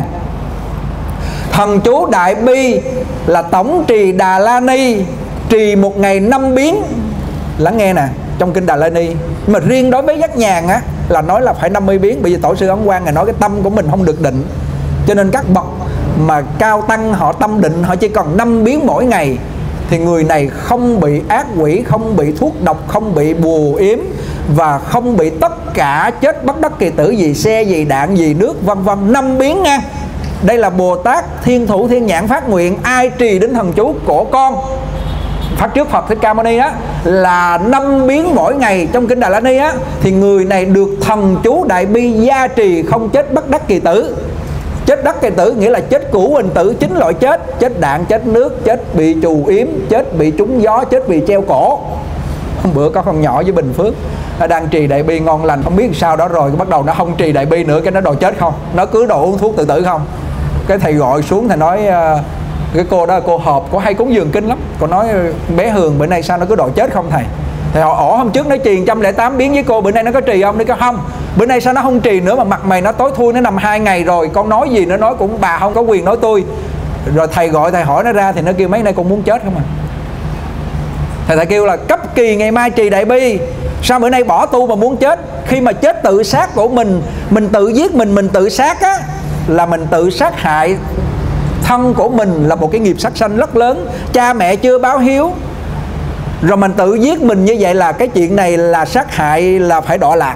S4: Thần chú Đại Bi là tổng trì Đà La Ni, trì một ngày 5 biến. Lắng nghe nè, trong kinh Đà La Ni. Nhưng mà riêng đối với Giác Nhàn á, là nói là phải 50 biến. Bởi vì Tổ sư Ấn Quang ngài nói cái tâm của mình không được định, Cho nên các bậc mà cao tăng họ tâm định họ chỉ còn 5 biến mỗi ngày thì người này không bị ác quỷ, không bị thuốc độc, không bị bùa yếm và không bị tất cả chết bất đắc kỳ tử gì xe gì đạn gì nước vân vân. 5 biến nha. Đây là Bồ Tát Thiên Thủ Thiên Nhãn phát nguyện ai trì đến thần chú của con phát trước Phật Thích Ca Mâu Ni á là 5 biến mỗi ngày trong kinh Đà La Ni á, thì người này được thần chú Đại Bi gia trì không chết bất đắc kỳ tử. Chết đắc kỳ tử nghĩa là chết cửu hình tử 9 loại chết: chết đạn, chết nước, chết bị trù yếm, chết bị trúng gió, chết bị treo cổ. Hôm bữa có con nhỏ với Bình Phước nó đang trì Đại Bi ngon lành, không biết sao đó rồi bắt đầu nó không trì Đại Bi nữa, cái nó đòi chết không, nó cứ đòi uống thuốc tự tử không. Cái thầy gọi xuống, thầy nói cái cô đó là cô Hợp, cô hay cúng dường kinh lắm. Cô nói bé Hường bữa nay sao nó cứ đòi chết không thầy? Thầy hỏi ổ hôm trước nó trì 108 biến với cô, bữa nay nó có trì không? Nó kêu không, bữa nay sao nó không trì nữa mà mặt mày nó tối thui, nó nằm 2 ngày rồi, con nói gì nó nói cũng bà không có quyền nói tôi. Rồi thầy gọi thầy hỏi nó ra thì nó kêu mấy nay con muốn chết không à. Thầy kêu là cấp kỳ ngày mai trì Đại Bi, sao bữa nay bỏ tu mà muốn chết? Khi mà chết tự sát của mình tự giết mình tự sát á, là mình tự sát hại thân của mình, là một cái nghiệp sát sanh rất lớn. Cha mẹ chưa báo hiếu rồi mình tự giết mình như vậy là cái chuyện này là sát hại, là phải đọa lạc.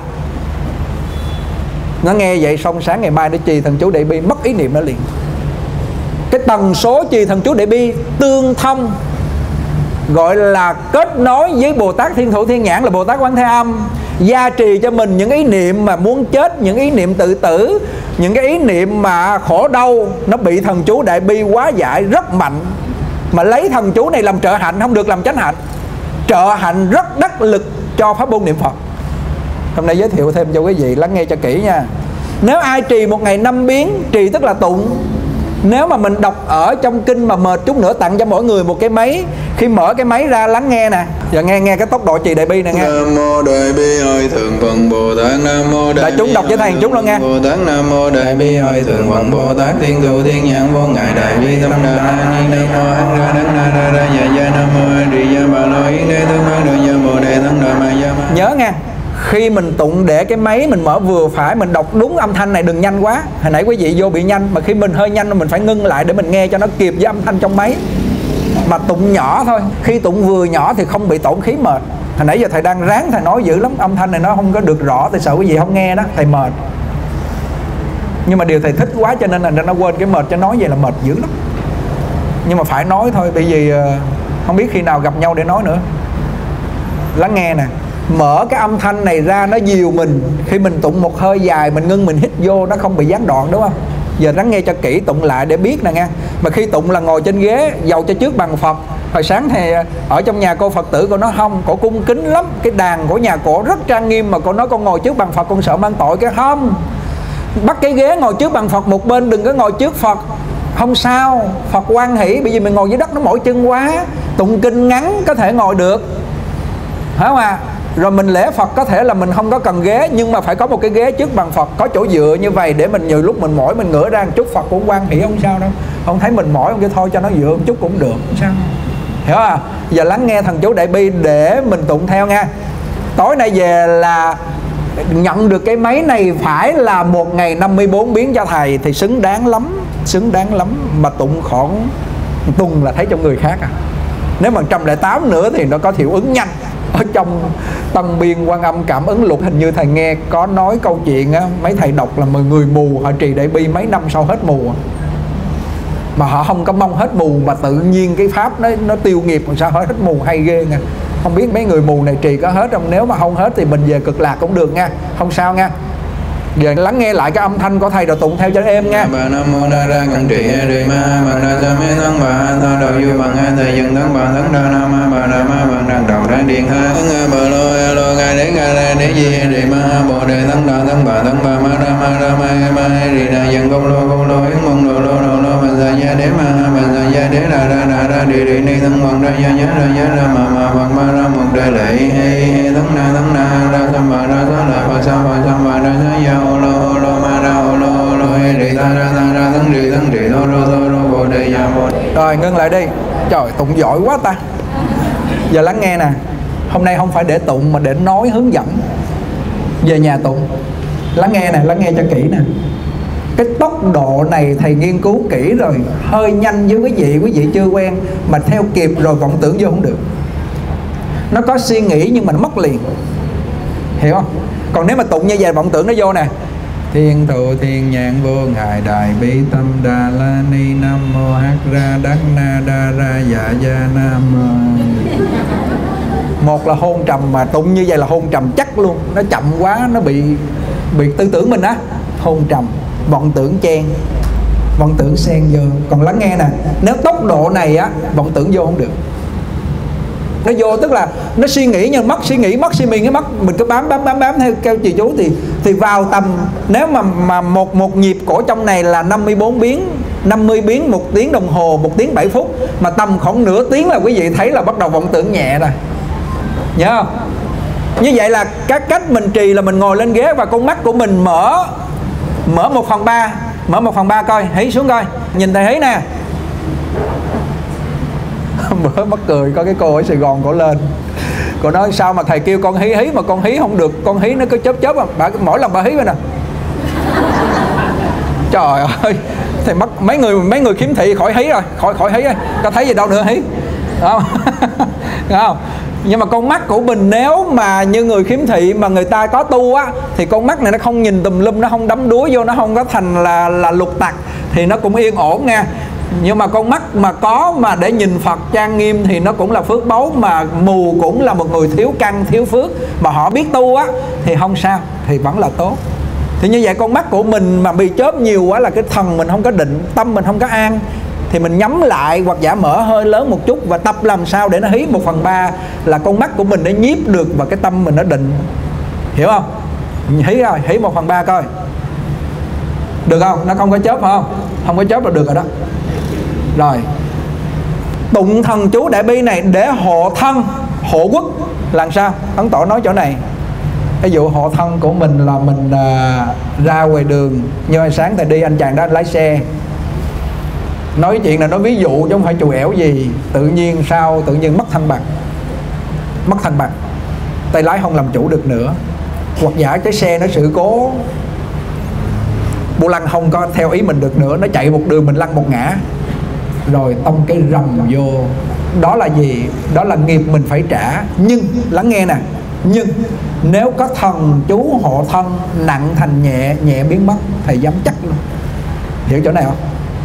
S4: Nó nghe vậy xong sáng ngày mai nó trì thần chú Đại Bi, mất ý niệm nó liền. Cái tần số trì thần chú Đại Bi tương thông, gọi là kết nối với Bồ Tát Thiên Thủ Thiên Nhãn là Bồ Tát Quán Thế Âm, gia trì cho mình những ý niệm mà muốn chết, những ý niệm tự tử, những cái ý niệm mà khổ đau, nó bị thần chú Đại Bi hóa giải rất mạnh. Mà lấy thần chú này làm trợ hạnh, không được làm chánh hạnh. Trợ hạnh rất đắc lực cho pháp môn niệm Phật. Hôm nay giới thiệu thêm cho quý vị lắng nghe cho kỹ nha. Nếu ai trì một ngày 5 biến, trì tức là tụng. Nếu mà mình đọc ở trong kinh mà mệt chút nữa, tặng cho mỗi người một cái máy. Khi mở cái máy ra lắng nghe nè. Giờ nghe cái tốc độ trì Đại Bi nè nghe.
S2: Nam mô Đại Bi hội thượng Phật Bồ Tát. Nam mô Đại Bi.
S4: Chúng đọc với thầy chúng luôn nghe.
S2: Bồ Tát. Nam mô Đại Bi hội thượng Phật Bồ Tát Thiên Thủ Thiên Nhãn vô ngại Đại Bi tâm đà ni. Nam mô An Ra Đăng Na Ra Ra Dạ Dạ. Nam mô A Di Đà Bà Lo Yến Đế Tướng Mang Đời Gia Bồ Đề Thắng Đà Ma Gia.
S4: Nhớ nghe, khi mình tụng để cái máy mình mở vừa phải, mình đọc đúng âm thanh này, đừng nhanh quá. Hồi nãy quý vị vô bị nhanh, mà khi mình hơi nhanh mình phải ngưng lại để mình nghe cho nó kịp với âm thanh trong máy. Mà tụng nhỏ thôi, khi tụng vừa nhỏ thì không bị tổn khí mệt. Hồi nãy giờ thầy đang ráng thầy nói dữ lắm, âm thanh này nó không có được rõ, thầy sợ quý vị không nghe đó, thầy mệt. Nhưng mà điều thầy thích quá cho nên là nó quên cái mệt, cho nói vậy là mệt dữ lắm. Nhưng mà phải nói thôi, bởi vì không biết khi nào gặp nhau để nói nữa. Lắng nghe nè, mở cái âm thanh này ra nó dìu mình. Khi mình tụng một hơi dài mình ngưng mình hít vô, nó không bị gián đoạn, đúng không? Giờ lắng nghe cho kỹ, tụng lại để biết nè nghe. Mà khi tụng là ngồi trên ghế, dầu cho trước bằng Phật. Hồi sáng thì ở trong nhà cô Phật tử cô nói không, cổ cung kính lắm, cái đàn của nhà cổ rất trang nghiêm, mà cô nói con ngồi trước bằng Phật con sợ mang tội. Cái không, bắt cái ghế ngồi trước bằng Phật một bên, đừng có ngồi trước Phật. Không sao, Phật hoan hỷ, bởi vì mình ngồi dưới đất nó mỏi chân quá. Tụng kinh ngắn có thể ngồi được, phải không à? Rồi mình lễ Phật có thể là mình không có cần ghế, nhưng mà phải có một cái ghế trước bằng Phật, có chỗ dựa như vậy để mình nhiều lúc mình mỏi mình ngửa ra một chút, Phật cũng hoan hỷ, không sao đâu. Không thấy mình mỏi không cái thôi cho nó dựa một chút cũng được, không sao. Hiểu à? Giờ lắng nghe thần chú Đại Bi để mình tụng theo nha. Tối nay về là nhận được cái máy này phải là một ngày 54 biến cho thầy thì xứng đáng lắm, xứng đáng lắm. Mà tụng khoảng tuần là thấy trong người khác à. Nếu mà 108 nữa thì nó có hiệu ứng nhanh. Ở trong Tân Biên Quan Âm Cảm Ứng Lục hình như thầy nghe có nói câu chuyện á, mấy thầy đọc là người mù họ trì Đại Bi mấy năm sau hết mù. Mà họ không có mong hết mù, mà tự nhiên cái pháp nó tiêu nghiệp, làm sao hết mù hay ghê nha. Không biết mấy người mù này trì có hết không? Nếu mà không hết thì mình về Cực Lạc cũng được nha, không sao nha. Giờ lắng nghe lại cái âm thanh của thầy rồi tụng theo cho em nha.
S2: Nam mô Đa Ra Cẩn Trị Đề Ma Bằng Đa Sa Mê Thắng Bà Tha Đầu Du Bằng Hai Thầy Dần Thắng Bà Thắng Đa Nam Bà Đà Ma Bằng Đằng Đầu Đan Điện Ha Thắng Bà Lô Lô Gai Đế Gai Đế Đế Di Đề Ma Bồ Đề Thắng Đa Thắng Bà Thắng Bà Ma Đa Ma Rì Đà Dần Công Lô Yến Mong Lô Bà Gia Gia Đế Ma Bà Gia Gia Đế Đà Đi Đi Ni Thắng Bằng Đa Gia Nhá Ra Ma Bằng Ma Ra Một Đề Lệ Thắng Na Ra Sam Bà Ra Sa La Bà Sa Bà Ra Sa Ya Ô Lô
S4: Rồi ngưng lại đi. Trời, tụng giỏi quá ta. Giờ lắng nghe nè. Hôm nay không phải để tụng mà để nói hướng dẫn. Về nhà tụng. Lắng nghe nè, lắng nghe cho kỹ nè. Cái tốc độ này thầy nghiên cứu kỹ rồi, hơi nhanh với quý vị chưa quen mà theo kịp rồi vọng tưởng vô không được. Nó có suy nghĩ nhưng mà nó mất liền, hiểu không? Còn nếu mà tụng như vậy vọng tưởng nó vô nè. Thiên thụ thiên nhãn vô ngài đại bi tâm đà la ni nam mô hắc ra đắc na đa ra dạ gia nam mô. Một là hôn trầm, mà tụng như vậy là hôn trầm chắc luôn. Nó chậm quá nó bị tư tưởng mình á, hôn trầm, vọng tưởng chen, vọng tưởng xen vô. Còn lắng nghe nè, nếu tốc độ này á, vọng tưởng vô không được. Nó vô tức là nó suy nghĩ nhưng mất suy nghĩ, mất suy nghĩ, mất mình cứ bám theo kêu trì chú thì vào tầm, nếu mà một nhịp cổ trong này là 54 biến, 50 biến 1 tiếng đồng hồ, 1 tiếng 7 phút, mà tầm khoảng nửa tiếng là quý vị thấy là bắt đầu vọng tưởng nhẹ rồi, nhớ không? Như vậy là các cách mình trì là mình ngồi lên ghế và con mắt của mình mở 1/3, mở 1/3 coi, hí xuống coi, nhìn thầy hí nè. Bữa mắc cười, có cái cô ở Sài Gòn cổ lên, cô nói sao mà thầy kêu con hí mà con hí không được, con hí nó cứ chớp à, mỗi lần bà hí vậy nè. Trời ơi, thầy mất mấy người khiếm thị khỏi hí rồi, khỏi hí rồi, có thấy gì đâu nữa hí, không? Không? Nhưng mà con mắt của mình nếu mà như người khiếm thị mà người ta có tu á, thì con mắt này nó không nhìn tùm lum, nó không đắm đuối vô, nó không có thành là lục tặc, thì nó cũng yên ổn nha. Nhưng mà con mắt mà có mà để nhìn Phật trang nghiêm thì nó cũng là phước báu, mà mù cũng là một người thiếu căn thiếu phước, mà họ biết tu á thì không sao, thì vẫn là tốt. Thì như vậy con mắt của mình mà bị chớp nhiều quá là cái thần mình không có định, tâm mình không có an, thì mình nhắm lại hoặc giả mở hơi lớn một chút và tập làm sao để nó hí 1/3 là con mắt của mình nó nhiếp được và cái tâm mình nó định, hiểu không? Hí rồi, hí 1/3 coi được không? Nó không có chớp phải không? Không có chớp là được rồi đó. Rồi tụng thần chú đại bi này để hộ thân hộ quốc làm sao? Ấn Tổ nói chỗ này, ví dụ hộ thân của mình là mình ra ngoài đường, như hồi sáng thầy đi anh chàng đó lái xe, nói chuyện là nói ví dụ chứ không phải chù ẻo gì, tự nhiên sao tự nhiên mất thăng bằng, tay lái không làm chủ được nữa, hoặc giả cái xe nó sự cố bộ lăng không có theo ý mình được nữa, nó chạy một đường mình lăn một ngã rồi tông cái rầm vô. Đó là gì? Đó là nghiệp mình phải trả. Nhưng lắng nghe nè, nhưng nếu có thần chú hộ thân, nặng thành nhẹ, nhẹ biến mất, thầy dám chắc luôn. Hiểu chỗ này không?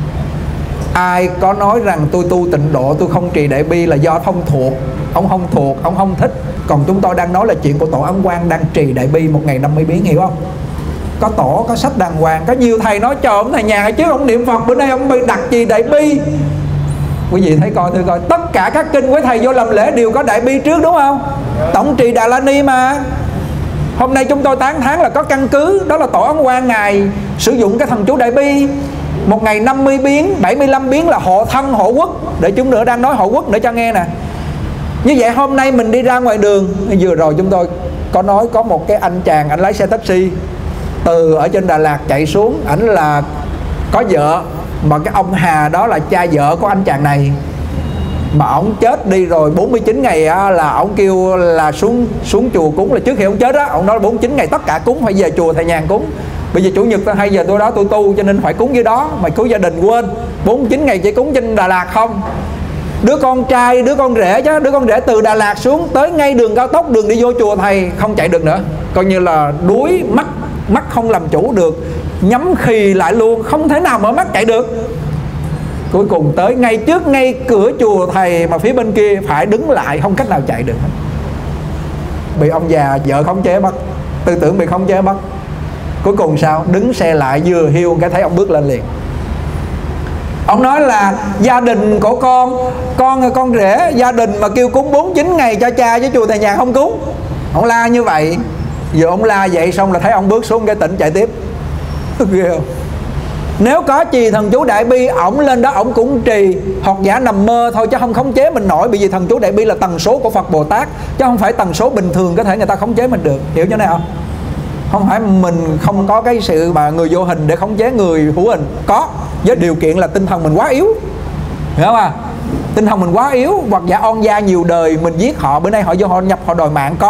S4: Ai có nói rằng tôi tu tịnh độ, tôi không trì đại bi là do thông thuộc. Ông không thuộc, ông không thích. Còn chúng tôi đang nói là chuyện của tổ Ấn Quang đang trì đại bi 1 ngày 50 biến, hiểu không? Có tổ, có sách đàng hoàng. Có nhiều thầy nói chờ ông thầy nhà chứ ông niệm Phật bữa nay ông bị đặt gì đại bi. Quý vị thấy coi thử coi, tất cả các kinh của thầy vô làm lễ đều có đại bi trước đúng không? Tổng trì Đà La Ni mà. Hôm nay chúng tôi tán thán là có căn cứ, đó là tổ Ấn Quang ngài sử dụng cái thần chú đại bi 1 ngày 50 biến, 75 biến là hộ thân hộ quốc. Để chúng nữa đang nói hộ quốc để cho nghe nè. Như vậy hôm nay mình đi ra ngoài đường, vừa rồi chúng tôi có nói có một cái anh chàng, anh lái xe taxi từ ở trên Đà Lạt chạy xuống, ảnh là có vợ, mà cái ông Hà đó là cha vợ của anh chàng này, mà ổng chết đi rồi 49 ngày á, là ổng kêu là xuống chùa cúng, là trước khi ổng chết á, ổng nói 49 ngày tất cả cúng phải về chùa thầy nhàn cúng. Bây giờ chủ nhật hay giờ tôi đó tôi tu cho nên phải cúng dưới đó, mà cứu gia đình quên 49 ngày chỉ cúng trên Đà Lạt không. Đứa con trai, đứa con rể chứ, đứa con rể từ Đà Lạt xuống tới ngay đường cao tốc, đường đi vô chùa thầy không chạy được nữa, coi như là đuối, mắt không làm chủ được, nhắm khì lại luôn, không thể nào mở mắt chạy được. Cuối cùng tới ngay trước ngay cửa chùa thầy mà phía bên kia phải đứng lại, không cách nào chạy được. Bị ông già vợ khống chế bắt, tư tưởng bị khống chế bắt. Cuối cùng sao? Đứng xe lại vừa hiu cái thấy ông bước lên liền. Ông nói là gia đình của con rể, gia đình mà kêu cúng 49 ngày cho cha với chùa thầy nhàn không cúng. Ông la như vậy. Vừa ông la vậy xong là thấy ông bước xuống cái tỉnh chạy tiếp. Ghê không? Nếu có trì thần chú đại bi, ổng lên đó ổng cũng trì, hoặc giả nằm mơ thôi chứ không khống chế mình nổi. Bởi vì thần chú đại bi là tần số của Phật Bồ Tát, chứ không phải tần số bình thường có thể người ta khống chế mình được. Hiểu chỗ này không? Không phải mình không có cái sự mà người vô hình để khống chế người hữu hình. Có, với điều kiện là tinh thần mình quá yếu. Hiểu không à? Tinh thần mình quá yếu, hoặc giả on gia nhiều đời mình giết họ, bữa nay họ vô họ nhập họ đòi mạng có.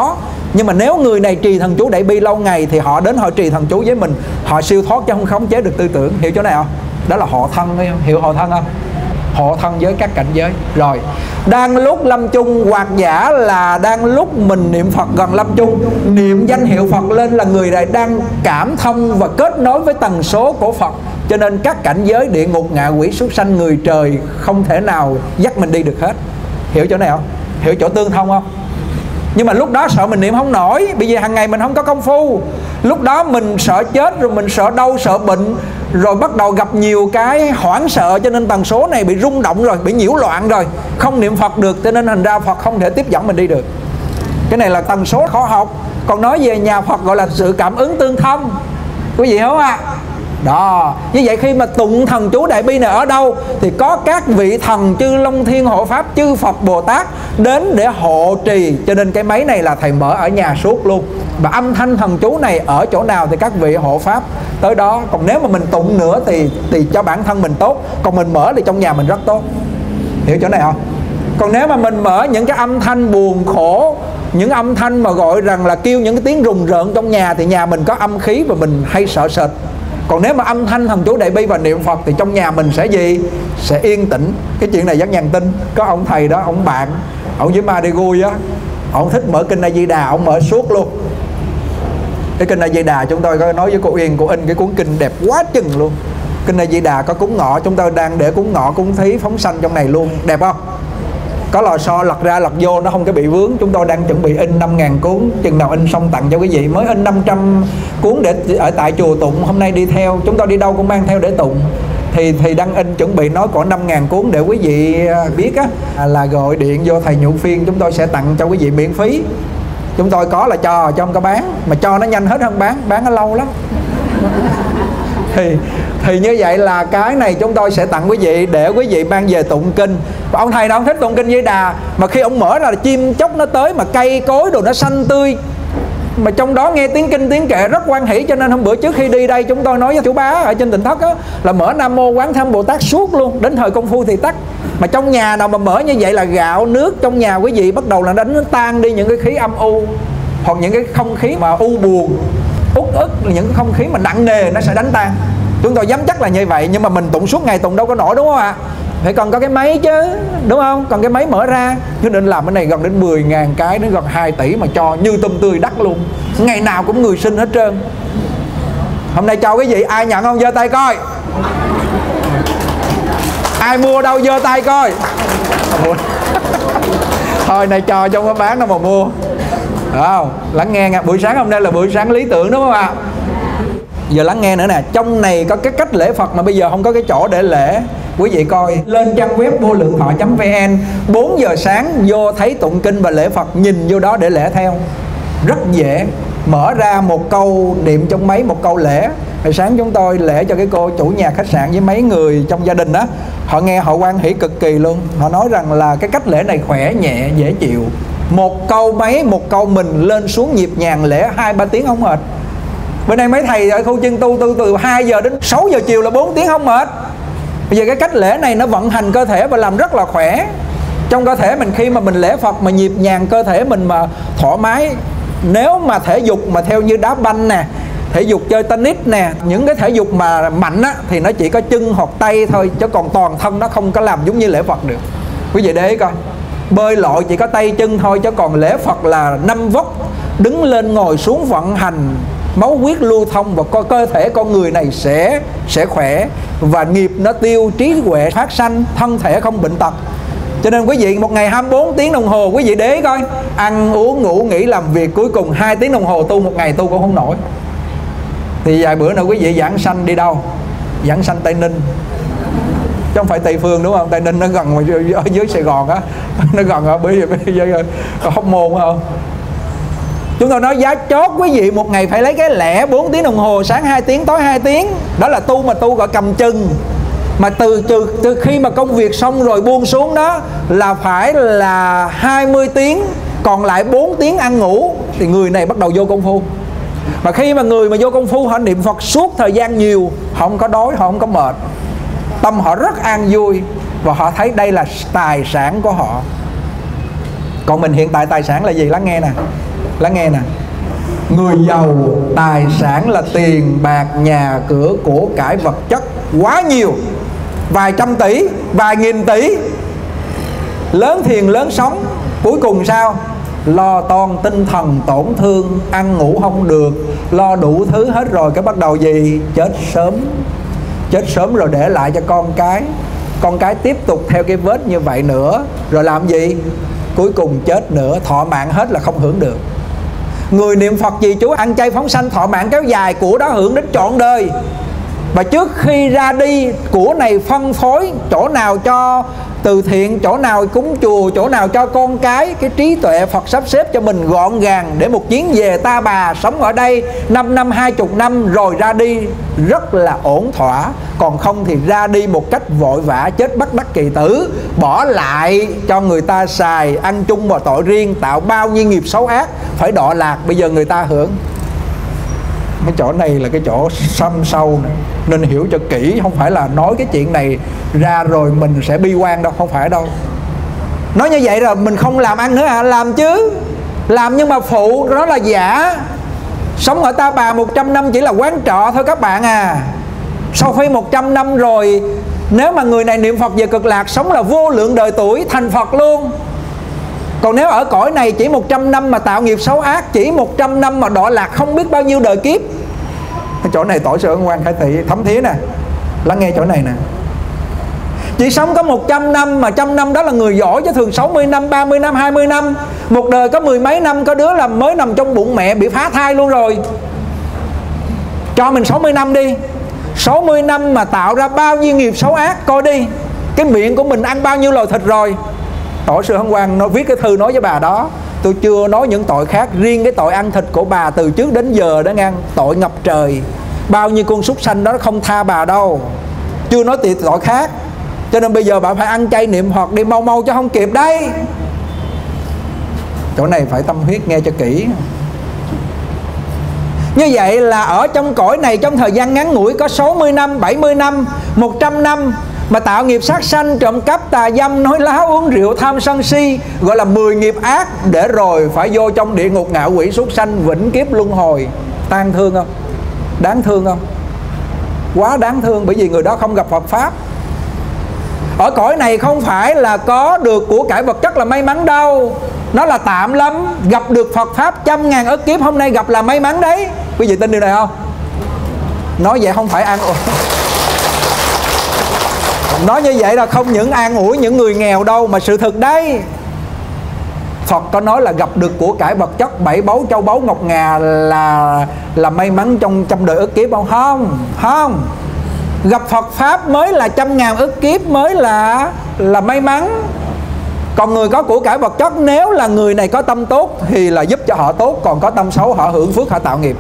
S4: Nhưng mà nếu người này trì thần chú đại bi lâu ngày thì họ đến họ trì thần chú với mình, họ siêu thoát chứ không khống chế được tư tưởng. Hiểu chỗ này không? Đó là hộ thân, hiểu hộ thân không? Hộ thân với các cảnh giới. Rồi đang lúc lâm chung, hoặc giả là đang lúc mình niệm Phật gần lâm chung, niệm danh hiệu Phật lên là người này đang cảm thông và kết nối với tần số của Phật. Cho nên các cảnh giới địa ngục, ngạ quỷ, súc sanh, người trời không thể nào dắt mình đi được hết. Hiểu chỗ này không? Hiểu chỗ tương thông không? Nhưng mà lúc đó sợ mình niệm không nổi, bây giờ hàng ngày mình không có công phu. Lúc đó mình sợ chết, rồi mình sợ đau, sợ bệnh, rồi bắt đầu gặp nhiều cái hoảng sợ, cho nên tần số này bị rung động rồi, bị nhiễu loạn rồi, không niệm Phật được, cho nên thành ra Phật không thể tiếp dẫn mình đi được. Cái này là tần số khó học. Còn nói về nhà Phật gọi là sự cảm ứng tương thông. Quý vị hiểu không ạ? Đó, như vậy khi mà tụng thần chú đại bi này ở đâu thì có các vị thần chư Long Thiên Hộ Pháp, chư Phật Bồ Tát đến để hộ trì. Cho nên cái máy này là thầy mở ở nhà suốt luôn. Và âm thanh thần chú này ở chỗ nào thì các vị hộ Pháp tới đó. Còn nếu mà mình tụng nữa thì cho bản thân mình tốt, còn mình mở thì trong nhà mình rất tốt. Hiểu chỗ này không? Còn nếu mà mình mở những cái âm thanh buồn khổ, những âm thanh mà gọi rằng là kêu những cái tiếng rùng rợn trong nhà, thì nhà mình có âm khí và mình hay sợ sệt. Còn nếu mà âm thanh thần chú đại bi và niệm Phật thì trong nhà mình sẽ gì? Sẽ yên tĩnh. Cái chuyện này rất nhàn tin. Có ông thầy đó, ông bạn, ông với Madegui á, ông thích mở kinh A Di Đà, ông mở suốt luôn. Cái kinh A Di Đà chúng tôi có nói với cô Uyên, cô in cái cuốn kinh đẹp quá chừng luôn. Kinh A Di Đà có cúng ngọ, chúng tôi đang để cúng ngọ, cúng thí, phóng sanh trong này luôn. Đẹp không? Có lò xo lật ra lật vô, nó không có bị vướng. Chúng tôi đang chuẩn bị in 5.000 cuốn, chừng nào in xong tặng cho quý vị. Mới in 500 cuốn để ở tại chùa tụng. Hôm nay đi theo, chúng tôi đi đâu cũng mang theo để tụng. Thì đang in chuẩn bị nói có 5.000 cuốn để quý vị biết á, là gọi điện vô thầy Nhuận Phiên, chúng tôi sẽ tặng cho quý vị miễn phí. Chúng tôi có là cho không có bán, mà cho nó nhanh hết hơn bán nó lâu lắm. Thì như vậy là cái này chúng tôi sẽ tặng quý vị để quý vị mang về tụng kinh. Và ông thầy nào không thích tụng kinh Di Đà, mà khi ông mở ra là chim chóc nó tới, mà cây cối đồ nó xanh tươi, mà trong đó nghe tiếng kinh tiếng kệ rất hoan hỷ. Cho nên hôm bữa trước khi đi đây chúng tôi nói với chú bá ở trên Tịnh Thất á, là mở Nam Mô Quán Tham Bồ Tát suốt luôn, đến thời công phu thì tắt. Mà trong nhà nào mà mở như vậy là gạo nước trong nhà quý vị bắt đầu là đánh tan đi những cái khí âm u, hoặc những cái không khí mà u buồn, uất ức, những cái không khí mà nặng nề nó sẽ đánh tan. Chúng tôi dám chắc là như vậy. Nhưng mà mình tụng suốt ngày tụng đâu có nổi, đúng không ạ? Phải cần có cái máy chứ, đúng không? Còn cái máy mở ra. Cho nên làm cái này gần đến 10.000 cái, đến gần 2 tỷ mà cho như tôm tươi đắt luôn. Ngày nào cũng người sinh hết trơn. Hôm nay cho cái gì ai nhận không? Giơ tay coi. Ai mua đâu giơ tay coi. Thôi này cho trong cái bán đâu mà mua. Không? Lắng nghe nha. Buổi sáng hôm nay là buổi sáng lý tưởng, đúng không ạ? Giờ lắng nghe nữa nè. Trong này có cái cách lễ Phật mà bây giờ không có cái chỗ để lễ. Quý vị coi lên trang web vô lượng thọ.vn, 4 giờ sáng vô thấy tụng kinh và lễ Phật, nhìn vô đó để lễ theo. Rất dễ. Mở ra một câu niệm trong máy, một câu lễ. Hồi sáng chúng tôi lễ cho cái cô chủ nhà khách sạn với mấy người trong gia đình đó. Họ nghe họ hoan hỷ cực kỳ luôn. Họ nói rằng là cái cách lễ này khỏe, nhẹ, dễ chịu. Một câu máy, một câu mình lên xuống nhịp nhàng lễ 2-3 tiếng không mệt. Bữa nay mấy thầy ở khu chân tu từ 2 giờ đến 6 giờ chiều là 4 tiếng không mệt. Bây giờ cái cách lễ này nó vận hành cơ thể và làm rất là khỏe. Trong cơ thể mình khi mà mình lễ Phật mà nhịp nhàng cơ thể mình mà thoải mái. Nếu mà thể dục mà theo như đá banh nè, thể dục chơi tennis nè, những cái thể dục mà mạnh á, thì nó chỉ có chân hoặc tay thôi, chứ còn toàn thân nó không có làm giống như lễ Phật được. Quý vị để ý coi. Bơi lội chỉ có tay chân thôi, chứ còn lễ Phật là 5 vốc, đứng lên ngồi xuống vận hành, máu huyết lưu thông, và cơ thể con người này sẽ khỏe, và nghiệp nó tiêu, trí huệ phát sanh, thân thể không bệnh tật. Cho nên quý vị một ngày 24 tiếng đồng hồ, quý vị để ý coi, ăn uống ngủ nghỉ làm việc, cuối cùng 2 tiếng đồng hồ tu một ngày tu cũng không nổi. Thì vài bữa nữa quý vị giảng sanh đi đâu? Giảng sanh Tây Ninh, chứ không phải Tây Phương, đúng không? Tây Ninh nó gần ở dưới Sài Gòn á, nó gần ở Hóc Môn không? Chúng tôi nói giá chót quý vị một ngày phải lấy cái lẻ 4 tiếng đồng hồ, sáng 2 tiếng, tối 2 tiếng. Đó là tu mà tu gọi cầm chừng. Mà từ khi mà công việc xong rồi buông xuống đó là phải là 20 tiếng, còn lại 4 tiếng ăn ngủ, thì người này bắt đầu vô công phu. Mà khi mà người mà vô công phu họ niệm Phật suốt thời gian nhiều, họ không có đói, họ không có mệt, tâm họ rất an vui, và họ thấy đây là tài sản của họ. Còn mình hiện tại tài sản là gì? Lắng nghe nè. Lắng nghe nè. Người giàu tài sản là tiền bạc, nhà cửa, của cải vật chất quá nhiều, vài trăm tỷ, vài nghìn tỷ, lớn thiền lớn sống. Cuối cùng sao? Lo toan tinh thần tổn thương, ăn ngủ không được, lo đủ thứ hết rồi, cái bắt đầu gì? Chết sớm. Chết sớm rồi để lại cho con cái. Con cái tiếp tục theo cái vết như vậy nữa. Rồi làm gì? Cuối cùng chết nữa, thọ mạng hết là không hưởng được. Người niệm Phật gì chú, ăn chay phóng sanh, thọ mạng kéo dài, của đó hưởng đến trọn đời. Và trước khi ra đi, của này phân phối, chỗ nào cho từ thiện, chỗ nào cúng chùa, chỗ nào cho con cái. Cái trí tuệ Phật sắp xếp cho mình gọn gàng, để một chuyến về Ta Bà, sống ở đây 5 năm, 20 năm rồi ra đi rất là ổn thỏa. Còn không thì ra đi một cách vội vã, chết bất đắc kỳ tử, bỏ lại cho người ta xài, ăn chung vào tội riêng, tạo bao nhiêu nghiệp xấu ác, phải đọa lạc, bây giờ người ta hưởng. Cái chỗ này là cái chỗ xăm sâu này, nên hiểu cho kỹ. Không phải là nói cái chuyện này ra rồi mình sẽ bi quan đâu, không phải đâu. Nói như vậy rồi mình không làm ăn nữa à? Làm chứ, làm nhưng mà phụ, đó là giả. Sống ở Ta Bà 100 năm chỉ là quán trọ thôi các bạn à. Sau khi 100 năm rồi, nếu mà người này niệm Phật về cực lạc, sống là vô lượng đời tuổi, thành Phật luôn. Còn nếu ở cõi này chỉ 100 năm mà tạo nghiệp xấu ác, chỉ 100 năm mà đọa lạc không biết bao nhiêu đời kiếp. Cái chỗ này tổ sư Ân Quang Khai Thị thấm thía nè. Lắng nghe chỗ này nè. Chỉ sống có 100 năm, mà 100 năm đó là người giỏi, chứ thường 60 năm, 30 năm, 20 năm. Một đời có mười mấy năm, có đứa là mới nằm trong bụng mẹ bị phá thai luôn rồi. Cho mình 60 năm đi, 60 năm mà tạo ra bao nhiêu nghiệp xấu ác, coi đi. Cái miệng của mình ăn bao nhiêu loài thịt rồi. Tổ sư Hân Quang nó viết cái thư nói với bà đó. Tôi chưa nói những tội khác, riêng cái tội ăn thịt của bà từ trước đến giờ đó ngang, tội ngập trời. Bao nhiêu con súc sanh đó không tha bà đâu. Chưa nói tội khác. Cho nên bây giờ bà phải ăn chay niệm Phật đi mau mau cho không kịp đấy. Chỗ này phải tâm huyết nghe cho kỹ. Như vậy là ở trong cõi này, trong thời gian ngắn ngủi có 60 năm, 70 năm, 100 năm mà tạo nghiệp sát sanh, trộm cắp, tà dâm, nói láo, uống rượu, tham sân si, gọi là 10 nghiệp ác, để rồi phải vô trong địa ngục ngạ quỷ súc sanh vĩnh kiếp luân hồi. Tan thương không? Đáng thương không? Quá đáng thương, bởi vì người đó không gặp Phật Pháp. Ở cõi này không phải là có được của cải vật chất là may mắn đâu. Nó là tạm lắm. Gặp được Phật Pháp 100.000 ức kiếp, hôm nay gặp là may mắn đấy. Quý vị tin điều này không? Nói vậy không phải an ủi. Nói như vậy là không những an ủi những người nghèo đâu, mà sự thực đấy. Phật có nói là gặp được của cải vật chất, 7 báu châu báu ngọc ngà là may mắn trong trăm đời ức kiếp không? Không, không. Gặp Phật Pháp mới là 100.000 ức kiếp, mới là may mắn. Còn người có của cải vật chất, nếu là người này có tâm tốt thì là giúp cho họ tốt, còn có tâm xấu họ hưởng phước, họ tạo nghiệp.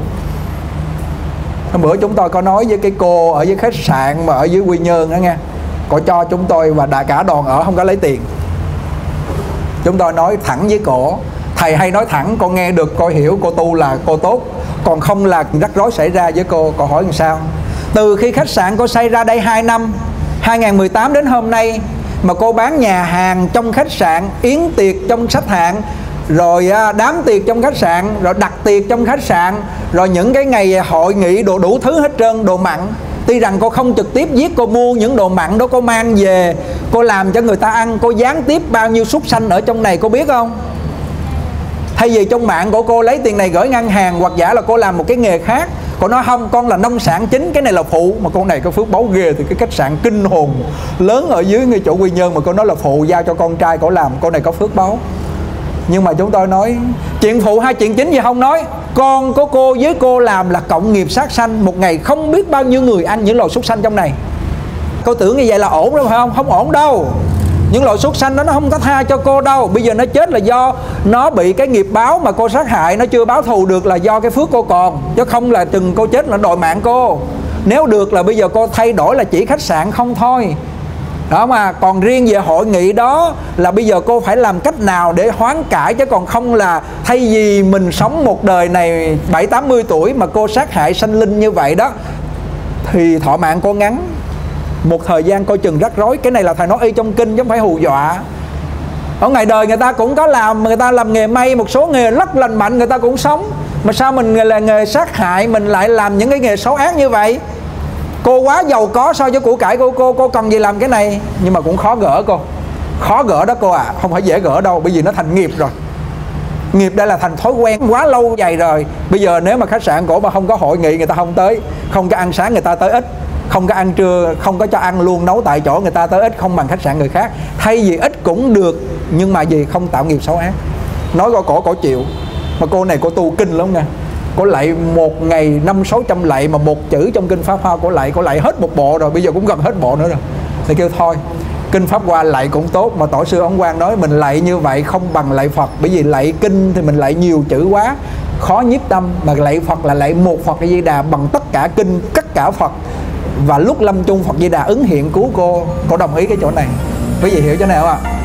S4: Hôm bữa chúng tôi có nói với cái cô ở dưới khách sạn mà ở dưới Quy Nhơn đó nghe. Cô cho chúng tôi và cả đoàn ở không có lấy tiền. Chúng tôi nói thẳng với cổ. Thầy hay nói thẳng, con nghe được, cô hiểu, cô tu là cô tốt. Còn không là rắc rối xảy ra với cô. Cô hỏi làm sao? Từ khi khách sạn cô xây ra đây 2 năm, 2018 đến hôm nay, mà cô bán nhà hàng trong khách sạn, yến tiệc trong khách sạn, rồi đám tiệc trong khách sạn, rồi đặt tiệc trong khách sạn, rồi những cái ngày hội nghị đồ đủ thứ hết trơn, đồ mặn. Tuy rằng cô không trực tiếp giết, cô mua những đồ mặn đó, cô mang về, cô làm cho người ta ăn. Cô gián tiếp bao nhiêu súc sanh ở trong này cô biết không? Thay vì trong mạng của cô lấy tiền này gửi ngân hàng, hoặc giả là cô làm một cái nghề khác. Cô nói không, con là nông sản chính, cái này là phụ. Mà con này có phước báu ghê, thì cái khách sạn kinh hồn lớn ở dưới ngay chỗ Quy Nhơn mà cô nói là phụ, giao cho con trai cổ làm. Con này có phước báu. Nhưng mà chúng tôi nói chuyện phụ hay chuyện chính gì không nói. Con của cô với cô làm là cộng nghiệp sát sanh, một ngày không biết bao nhiêu người ăn những loài súc sanh trong này. Cô tưởng như vậy là ổn đâu phải không? Không ổn đâu. Những loài súc sanh đó nó không có tha cho cô đâu. Bây giờ nó chết là do nó bị cái nghiệp báo mà cô sát hại, nó chưa báo thù được, là do cái phước cô còn. Chứ không là chừng cô chết là đòi mạng cô. Nếu được là bây giờ cô thay đổi là chỉ khách sạn không thôi. Đó mà. Còn riêng về hội nghị đó là bây giờ cô phải làm cách nào để hoán cải. Chứ còn không là thay vì mình sống một đời này 70-80 tuổi mà cô sát hại sanh linh như vậy đó, thì thọ mạng cô ngắn. Một thời gian coi chừng rắc rối. Cái này là thầy nói y trong kinh chứ không phải hù dọa. Ở ngày đời người ta cũng có làm, người ta làm nghề may, một số nghề rất lành mạnh người ta cũng sống. Mà sao mình là nghề sát hại, mình lại làm những cái nghề xấu ác như vậy? Cô quá giàu có so với của cải cô cần gì làm cái này? Nhưng mà cũng khó gỡ cô. Khó gỡ đó cô à, không phải dễ gỡ đâu, bởi vì nó thành nghiệp rồi. Nghiệp đây là thành thói quen quá lâu dày rồi. Bây giờ nếu mà khách sạn cổ mà không có hội nghị người ta không tới, không có ăn sáng người ta tới ít, không có ăn trưa, không có cho ăn luôn, nấu tại chỗ người ta tới ít, không bằng khách sạn người khác. Thay vì ít cũng được, nhưng mà gì không tạo nghiệp xấu ác. Nói qua cổ chịu. Mà cô này cô tu kinh lắm nha. Cô lạy một ngày 500-600 lạy, mà một chữ trong kinh Pháp Hoa cô lạy hết một bộ rồi, bây giờ cũng gần hết bộ nữa rồi. Thì kêu thôi, kinh Pháp Hoa lạy cũng tốt, mà tổ sư Ấn Quang nói mình lạy như vậy không bằng lạy Phật. Bởi vì lạy kinh thì mình lạy nhiều chữ quá, khó nhiếp tâm. Mà lạy Phật là lạy một Phật A Di Đà bằng tất cả kinh, tất cả Phật. Và lúc lâm chung Phật Di Đà ứng hiện cứu cô đồng ý cái chỗ này. Quý vị hiểu chỗ này không ạ?